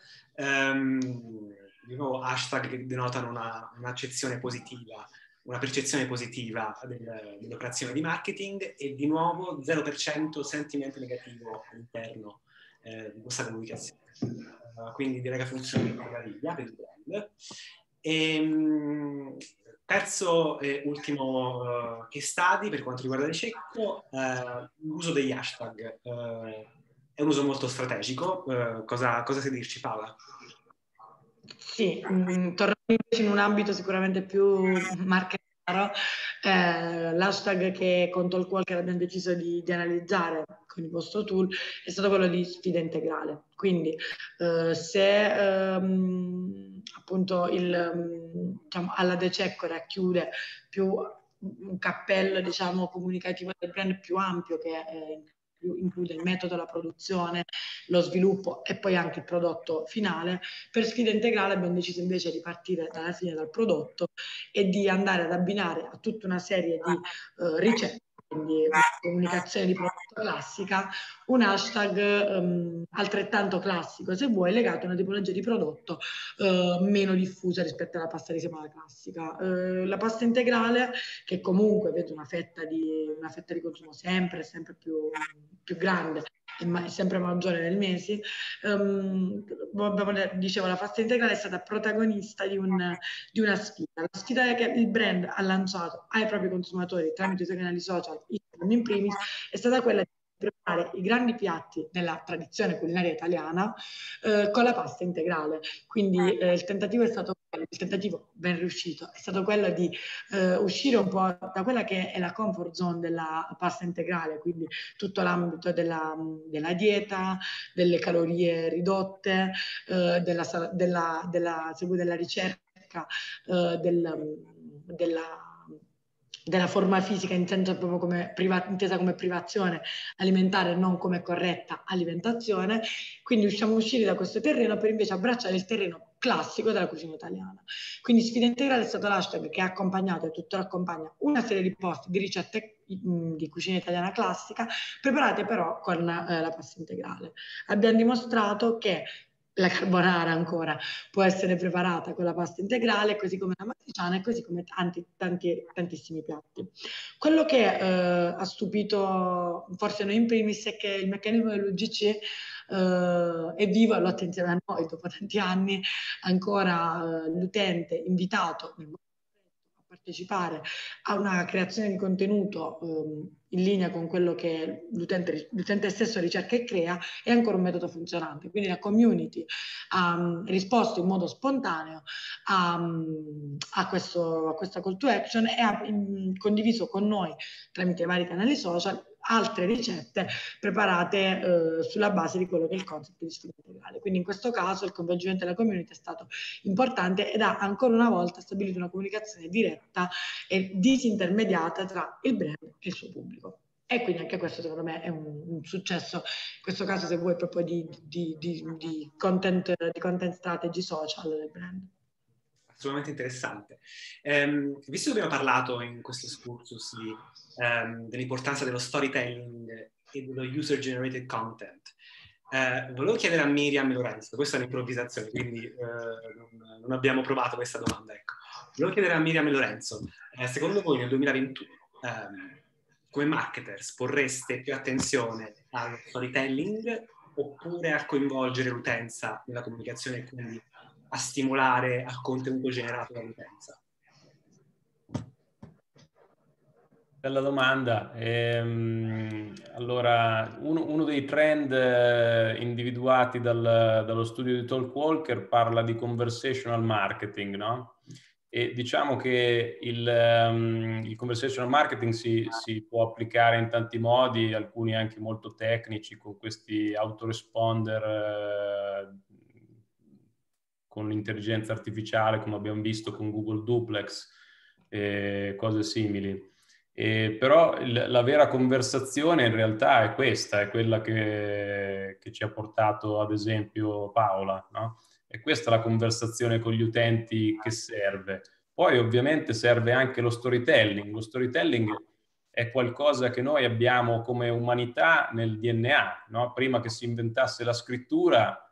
Di nuovo hashtag che denotano un'accezione positiva, una percezione positiva dell'operazione di marketing e di nuovo 0% sentimento negativo all'interno di questa comunicazione. Quindi direi che funziona in meraviglia per il brand. Terzo e ultimo case study per quanto riguarda Ricetto, l'uso degli hashtag è un uso molto strategico. Cosa sai dirci, Paola? Sì, tornando invece in un ambito sicuramente più marchettaro, l'hashtag che con Talkwalker abbiamo deciso di analizzare con il vostro tool è stato quello di sfida integrale. Quindi se appunto diciamo, alla De Cecco racchiude più un cappello diciamo, comunicativo del brand più ampio che include il metodo, la produzione, lo sviluppo e poi anche il prodotto finale, per sfida integrale abbiamo deciso invece di partire dalla fine dal prodotto e di andare ad abbinare a tutta una serie di ricette, quindi comunicazione di prodotto classica, un hashtag altrettanto classico, se vuoi, legato a una tipologia di prodotto meno diffusa rispetto alla pasta di semola classica. La pasta integrale, che comunque vede una fetta di consumo sempre più grande e sempre maggiore nel mesi, dicevo, la pasta integrale è stata protagonista di una sfida. La sfida che il brand ha lanciato ai propri consumatori tramite i suoi canali social, Instagram in primis, è stata quella di preparare i grandi piatti della tradizione culinaria italiana con la pasta integrale. Quindi il tentativo ben riuscito, è stato quello di uscire un po' da quella che è la comfort zone della pasta integrale, quindi tutto l'ambito della dieta, delle calorie ridotte, della ricerca, della forma fisica intesa proprio come intesa come privazione alimentare, non come corretta alimentazione. Quindi siamo usciti da questo terreno per invece abbracciare il terreno classico della cucina italiana. Quindi sfida integrale è stato l'hashtag che ha accompagnato e tuttora accompagna una serie di post di ricette di cucina italiana classica, preparate però con la pasta integrale. Abbiamo dimostrato che la carbonara ancora può essere preparata con la pasta integrale, così come la matriciana e così come tantissimi piatti. Quello che ha stupito forse noi in primis è che il meccanismo dell'UGC è vivo e lo attenzione a noi dopo tanti anni, ancora l'utente invitato a partecipare a una creazione di contenuto in linea con quello che l'utente stesso ricerca e crea, è ancora un metodo funzionante. Quindi la community ha risposto in modo spontaneo a questa call to action e ha condiviso con noi tramite i vari canali social altre ricette preparate sulla base di quello che è il concept di sfida integrale. Quindi in questo caso il coinvolgimento della community è stato importante ed ha ancora una volta stabilito una comunicazione diretta e disintermediata tra il brand e il suo pubblico. E quindi anche questo secondo me è un successo, in questo caso se vuoi proprio di content strategy social del brand. Assolutamente interessante. Visto che abbiamo parlato in questo excursus dell'importanza dello storytelling e dello user-generated content, volevo chiedere a Miriam e Lorenzo, questa è un'improvvisazione, quindi non abbiamo provato questa domanda. Ecco. Volevo chiedere a Miriam e Lorenzo, secondo voi nel 2021 come marketers porreste più attenzione allo storytelling oppure a coinvolgere l'utenza nella comunicazione e quindi a stimolare al contenuto generato dall'utenza? Bella domanda. Allora, uno dei trend individuati dallo studio di Talkwalker parla di conversational marketing, no? E diciamo che il conversational marketing si può applicare in tanti modi, alcuni anche molto tecnici, con questi autoresponder con l'intelligenza artificiale, come abbiamo visto con Google Duplex e cose simili. Però la vera conversazione in realtà è questa, è quella che ci ha portato ad esempio Paola, no? È questa la conversazione con gli utenti che serve. Poi ovviamente serve anche lo storytelling. Lo storytelling è qualcosa che noi abbiamo come umanità nel DNA, no? Prima che si inventasse la scrittura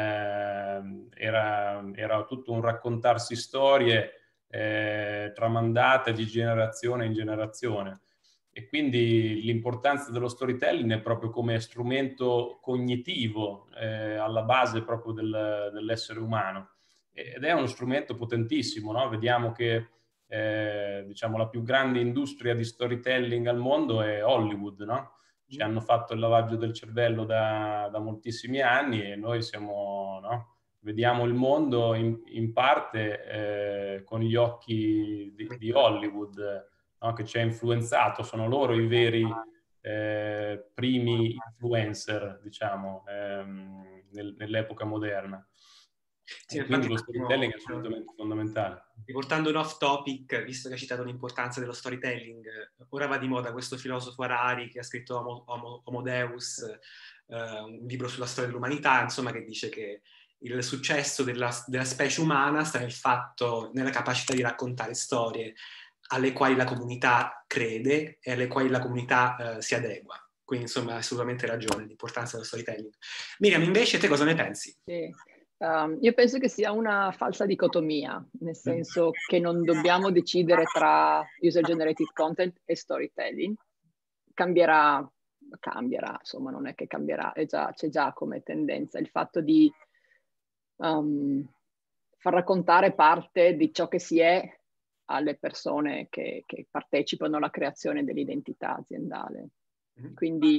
era tutto un raccontarsi storie tramandate di generazione in generazione. E quindi l'importanza dello storytelling è proprio come strumento cognitivo alla base proprio dell'essere umano. Ed è uno strumento potentissimo, no? Vediamo che diciamo, la più grande industria di storytelling al mondo è Hollywood, no? Ci hanno fatto il lavaggio del cervello da moltissimi anni e noi siamo, no? Vediamo il mondo in parte con gli occhi di Hollywood, no? Che ci ha influenzato, sono loro i veri primi influencer, diciamo, nell'epoca moderna. Sì, E quindi lo storytelling è assolutamente fondamentale. Riportando un off topic, visto che hai citato l'importanza dello storytelling, ora va di moda questo filosofo Harari che ha scritto Homo Deus, un libro sulla storia dell'umanità, insomma, che dice che il successo della specie umana sta nella capacità di raccontare storie alle quali la comunità crede e alle quali la comunità si adegua. Quindi, insomma, hai assolutamente ragione, l'importanza dello storytelling. Miriam, invece, te cosa ne pensi? Sì. Io penso che sia una falsa dicotomia, nel senso che non dobbiamo decidere tra user-generated content e storytelling. Cambierà, insomma, non è che cambierà, c'è già come tendenza il fatto di far raccontare parte di ciò che si è alle persone che partecipano alla creazione dell'identità aziendale. Quindi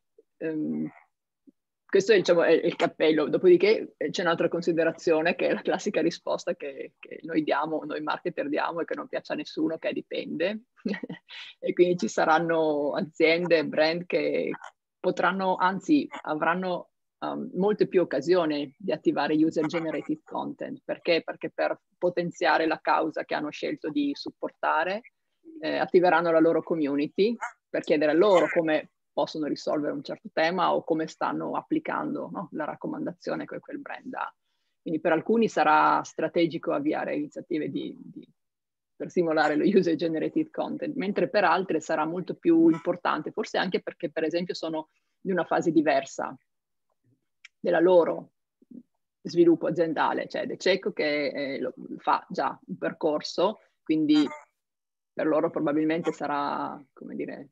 questo è, diciamo, è il cappello. Dopodiché c'è un'altra considerazione che è la classica risposta che noi marketer diamo e che non piace a nessuno, che dipende. E quindi ci saranno aziende, brand che potranno, anzi avranno molte più occasioni di attivare user-generated content. Perché? Perché per potenziare la causa che hanno scelto di supportare, attiveranno la loro community per chiedere a loro come possono risolvere un certo tema o come stanno applicando, no, la raccomandazione che quel brand ha. Quindi per alcuni sarà strategico avviare iniziative per stimolare lo user-generated content, mentre per altri sarà molto più importante, forse anche perché per esempio sono di una fase diversa della loro sviluppo aziendale. Cioè De Cecco che fa già un percorso, quindi per loro probabilmente sarà, come dire,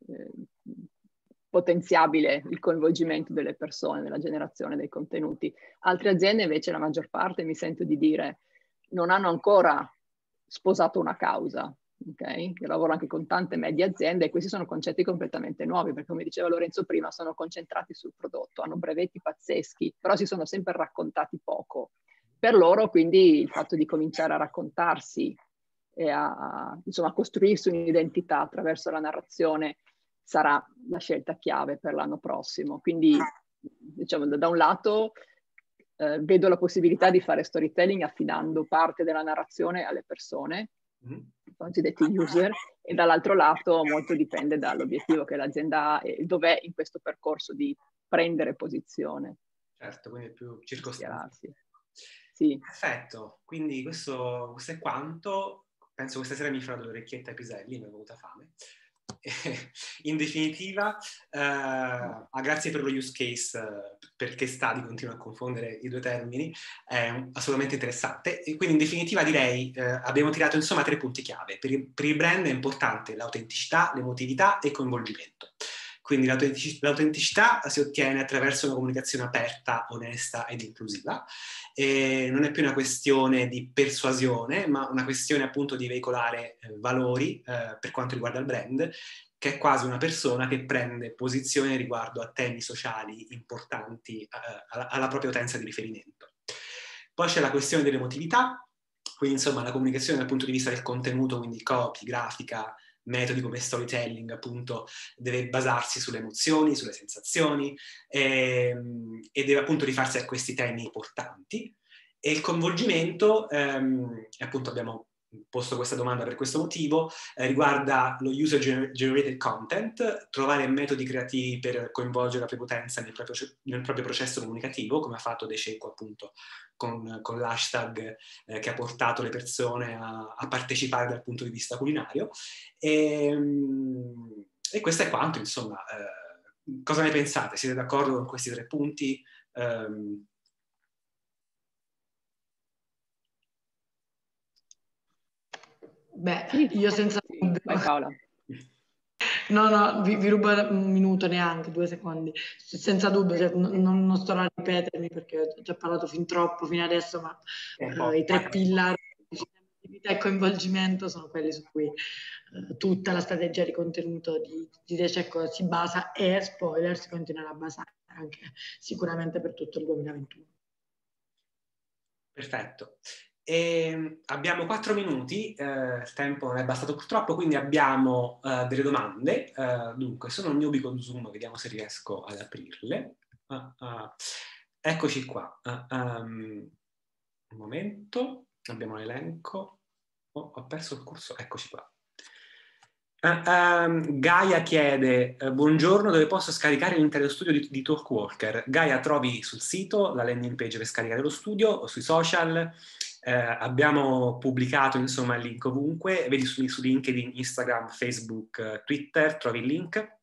potenziabile il coinvolgimento delle persone nella generazione dei contenuti. Altre aziende invece, la maggior parte, mi sento di dire, non hanno ancora sposato una causa. Okay? Io lavoro anche con tante medie aziende e questi sono concetti completamente nuovi, perché come diceva Lorenzo prima, sono concentrati sul prodotto, hanno brevetti pazzeschi, però si sono sempre raccontati poco. Per loro quindi il fatto di cominciare a raccontarsi e insomma, a costruirsi un'identità attraverso la narrazione sarà la scelta chiave per l'anno prossimo. Quindi, diciamo, da un lato vedo la possibilità di fare storytelling affidando parte della narrazione alle persone, i cosiddetti user, e dall'altro lato molto dipende dall'obiettivo che l'azienda ha e dov'è in questo percorso di prendere posizione. Certo, quindi è più circostanziale. Sì. Perfetto, quindi questo è quanto. Penso questa sera mi farò delle orecchiette ai piselli, mi è venuta fame. In definitiva, grazie per lo use case, perché continua a confondere i due termini, è assolutamente interessante. E quindi in definitiva direi abbiamo tirato insomma 3 punti chiave. Per il brand è importante l'autenticità, l'emotività e il coinvolgimento. Quindi l'autenticità si ottiene attraverso una comunicazione aperta, onesta ed inclusiva. E non è più una questione di persuasione, ma una questione appunto di veicolare valori per quanto riguarda il brand, che è quasi una persona che prende posizione riguardo a temi sociali importanti alla propria utenza di riferimento. Poi c'è la questione dell'emotività, quindi insomma la comunicazione dal punto di vista del contenuto, quindi copy, grafica, metodi come storytelling, appunto, deve basarsi sulle emozioni, sulle sensazioni e deve appunto rifarsi a questi temi importanti. E il coinvolgimento, appunto abbiamo posto questa domanda per questo motivo, riguarda lo user generated content, trovare metodi creativi per coinvolgere la propria utenza nel proprio processo comunicativo, come ha fatto De Cecco appunto con l'hashtag che ha portato le persone a partecipare dal punto di vista culinario. E questo è quanto, insomma. Cosa ne pensate? Siete d'accordo con questi 3 punti? Beh, io senza dubbio. Vai Paola. No, vi rubo un minuto, neanche 2 secondi. Senza dubbio, cioè, non sto a ripetermi perché ho già parlato fin troppo fino adesso, ma i 3 pillar di e coinvolgimento sono quelli su cui tutta la strategia di contenuto di De Cecco si basa, e spoiler, si continuerà a basare anche sicuramente per tutto il 2021. Perfetto. E abbiamo 4 minuti, il tempo non è bastato purtroppo, quindi abbiamo delle domande. Dunque, sono newbie con Zoom, vediamo se riesco ad aprirle. Eccoci qua. Un momento, abbiamo l'elenco. Ho perso il corso, eccoci qua. Gaia chiede, buongiorno, dove posso scaricare l'intero studio di Talkwalker? Gaia, trovi sul sito la landing page per scaricare lo studio o sui social. Abbiamo pubblicato insomma il link ovunque, vedi su LinkedIn, Instagram, Facebook, Twitter, trovi il link.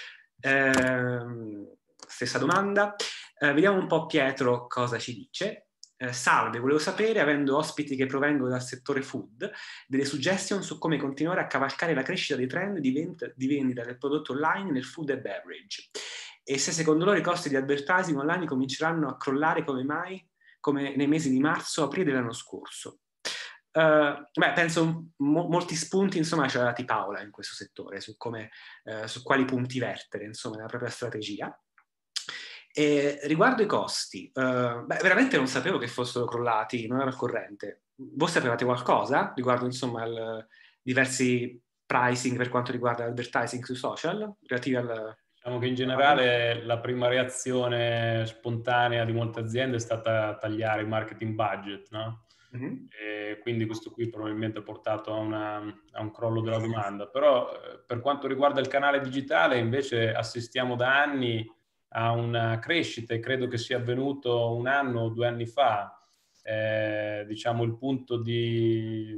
Stessa domanda. Vediamo un po' Pietro cosa ci dice. Salve, volevo sapere, avendo ospiti che provengono dal settore food, delle suggestion su come continuare a cavalcare la crescita dei trend di vendita del prodotto online nel food e beverage, e se secondo loro i costi di advertising online cominceranno a crollare come nei mesi di marzo-aprile dell'anno scorso. Penso molti spunti insomma ce l'ha dati Paola in questo settore su quali punti vertere insomma nella propria strategia. E riguardo i costi, veramente non sapevo che fossero crollati, non ero al corrente. Voi sapevate qualcosa riguardo insomma diversi pricing per quanto riguarda l'advertising sui social relativi al... Diciamo che in generale la prima reazione spontanea di molte aziende è stata tagliare il marketing budget, no? Mm-hmm. E quindi questo qui probabilmente ha portato a un crollo della domanda. Però per quanto riguarda il canale digitale invece assistiamo da anni a una crescita, e credo che sia avvenuto 1 anno o 2 anni fa. Diciamo il punto di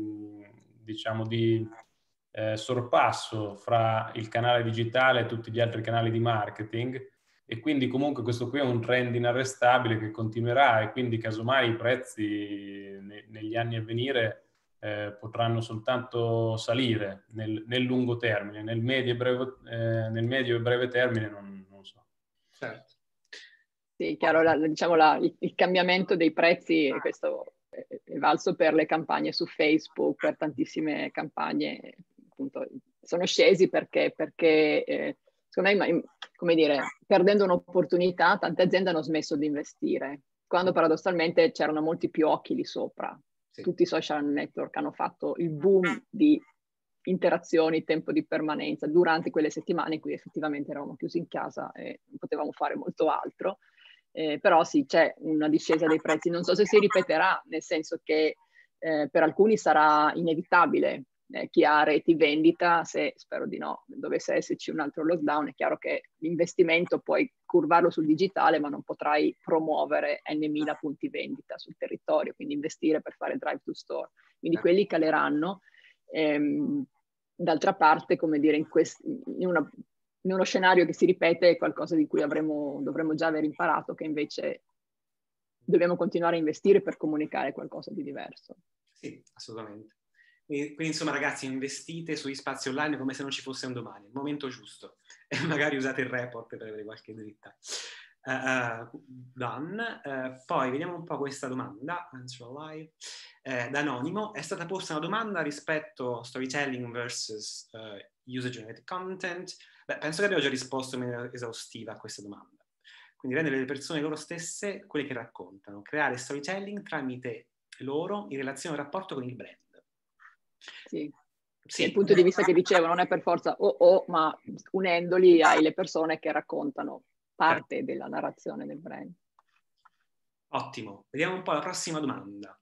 sorpasso fra il canale digitale e tutti gli altri canali di marketing, e quindi comunque questo qui è un trend inarrestabile che continuerà, e quindi casomai i prezzi negli anni a venire potranno soltanto salire nel lungo termine, nel medio e breve termine non so. Certo. Sì, chiaro, il cambiamento dei prezzi, questo è valso per le campagne su Facebook, per tantissime campagne, appunto, sono scesi perché secondo me, come dire, perdendo un'opportunità, tante aziende hanno smesso di investire, quando paradossalmente c'erano molti più occhi lì sopra. Sì. Tutti i social network hanno fatto il boom di interazioni, tempo di permanenza durante quelle settimane in cui effettivamente eravamo chiusi in casa e non potevamo fare molto altro. Però sì, c'è una discesa dei prezzi, non so se si ripeterà, nel senso che per alcuni sarà inevitabile. Chi ha reti vendita, se spero di no, dovesse esserci un altro lockdown, è chiaro che l'investimento puoi curvarlo sul digitale, ma non potrai promuovere n.000 punti vendita sul territorio, quindi investire per fare drive to store. Quindi quelli caleranno. D'altra parte, come dire, in uno scenario che si ripete è qualcosa di cui dovremmo già aver imparato, che invece dobbiamo continuare a investire per comunicare qualcosa di diverso. Sì, assolutamente. Quindi insomma ragazzi, investite sugli spazi online come se non ci fosse un domani, il momento giusto, e magari usate il report per avere qualche dritta. Poi vediamo un po' questa domanda da Anonimo. È stata posta una domanda rispetto a storytelling versus user-generated content. Beh, penso che abbiamo già risposto in maniera esaustiva a questa domanda. Quindi rendere le persone loro stesse quelle che raccontano, creare storytelling tramite loro in relazione al rapporto con il brand. Sì. Sì. Il punto di vista che dicevo non è per forza ma unendoli hai le persone che raccontano parte della narrazione del brand. Ottimo, vediamo un po' la prossima domanda.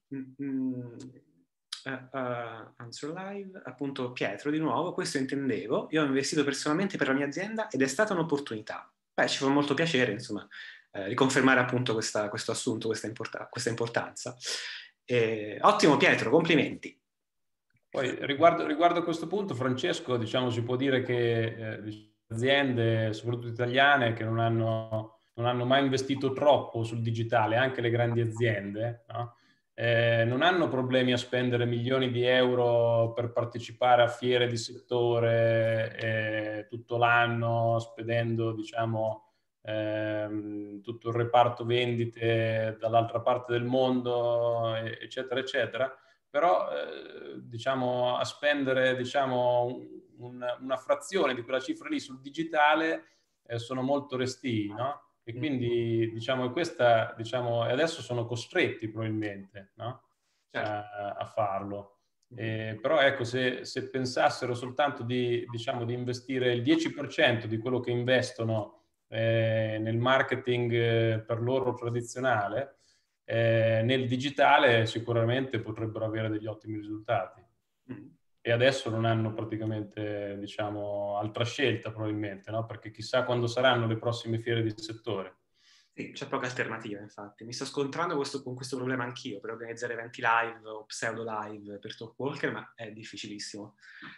Answer live, appunto Pietro di nuovo, questo intendevo, io ho investito personalmente per la mia azienda ed è stata un'opportunità. Beh, ci fa molto piacere, insomma, riconfermare appunto questo assunto, questa importanza. Ottimo Pietro, complimenti. Poi riguardo a questo punto, Francesco, diciamo, si può dire che aziende, soprattutto italiane, che non hanno mai investito troppo sul digitale, anche le grandi aziende, no? Non hanno problemi a spendere milioni di euro per partecipare a fiere di settore tutto l'anno, spedendo, diciamo, tutto il reparto vendite dall'altra parte del mondo, eccetera, eccetera. Però diciamo, a spendere, diciamo, una frazione di quella cifra lì sul digitale sono molto restii, no? E quindi, diciamo, questa, diciamo, e adesso sono costretti probabilmente, no? A farlo. Però ecco, se pensassero soltanto diciamo, di investire il 10% di quello che investono nel marketing per loro tradizionale, nel digitale sicuramente potrebbero avere degli ottimi risultati. E adesso non hanno praticamente, diciamo, altra scelta probabilmente, no? Perché chissà quando saranno le prossime fiere di settore. Sì, c'è poca alternativa, infatti. Mi sto scontrando con questo problema anch'io per organizzare eventi live o pseudo live per Talkwalker, ma è difficilissimo.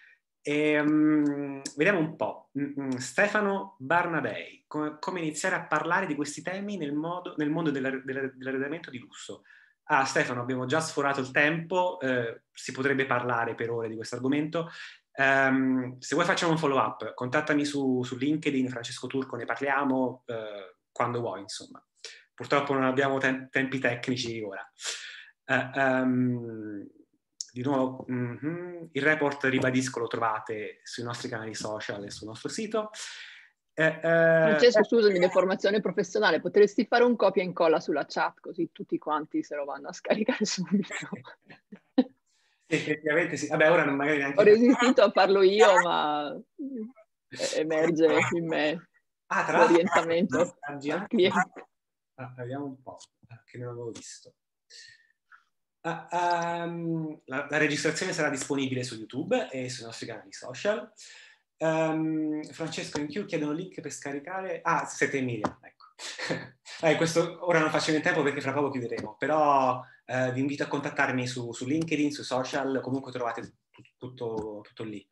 Vediamo un po'. Stefano Barnabei, come iniziare a parlare di questi temi nel mondo dell'arredamento di lusso? Stefano, abbiamo già sforato il tempo, si potrebbe parlare per ore di questo argomento. Se vuoi facciamo un follow up, contattami su LinkedIn, Francesco Turco, ne parliamo quando vuoi, insomma. Purtroppo non abbiamo tempi tecnici ora. Di nuovo, il report, ribadisco, lo trovate sui nostri canali social e sul nostro sito. Francesco, scusami, di formazione professionale, potresti fare un copia e incolla sulla chat così tutti quanti se lo vanno a scaricare subito. Effettivamente sì. Vabbè, ora non magari neanche... Ho resistito a farlo io, ma emerge in me l'orientamento al cliente. Vediamo un po', che non avevo visto. La registrazione sarà disponibile su YouTube e sui nostri canali social. Francesco in più chiedono link per scaricare. Siete Emilia, ecco. Questo ora non facciamo in tempo perché fra poco chiuderemo, però vi invito a contattarmi su LinkedIn, su social, comunque trovate tutto lì.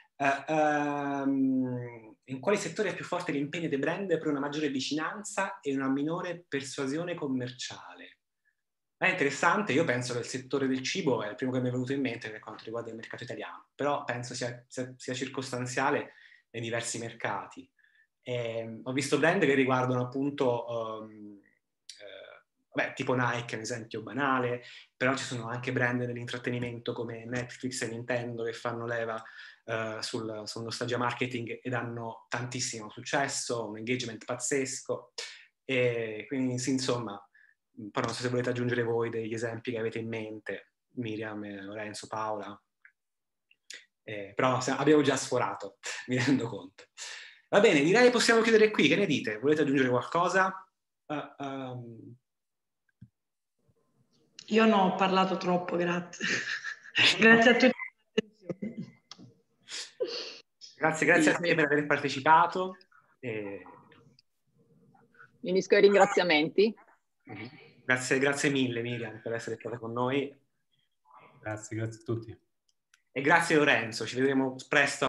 In quali settori è più forte l'impegno dei brand per una maggiore vicinanza e una minore persuasione commerciale? È interessante, io penso che il settore del cibo è il primo che mi è venuto in mente per quanto riguarda il mercato italiano, però penso sia circostanziale nei diversi mercati. Ho visto brand che riguardano appunto, tipo Nike è un esempio banale, però ci sono anche brand nell'intrattenimento come Netflix e Nintendo che fanno leva sul nostalgia marketing ed hanno tantissimo successo, un engagement pazzesco, e quindi sì, insomma, poi non so se volete aggiungere voi degli esempi che avete in mente, Miriam, Lorenzo, Paola, però abbiamo già sforato, mi rendo conto. Va bene, direi che possiamo chiudere qui, che ne dite? Volete aggiungere qualcosa? Io non ho parlato troppo, grazie. Grazie a tutti. Grazie a te per aver partecipato. Mi unisco ai ringraziamenti. Grazie mille Miriam per essere stata con noi. Grazie a tutti. E grazie Lorenzo, ci vedremo presto.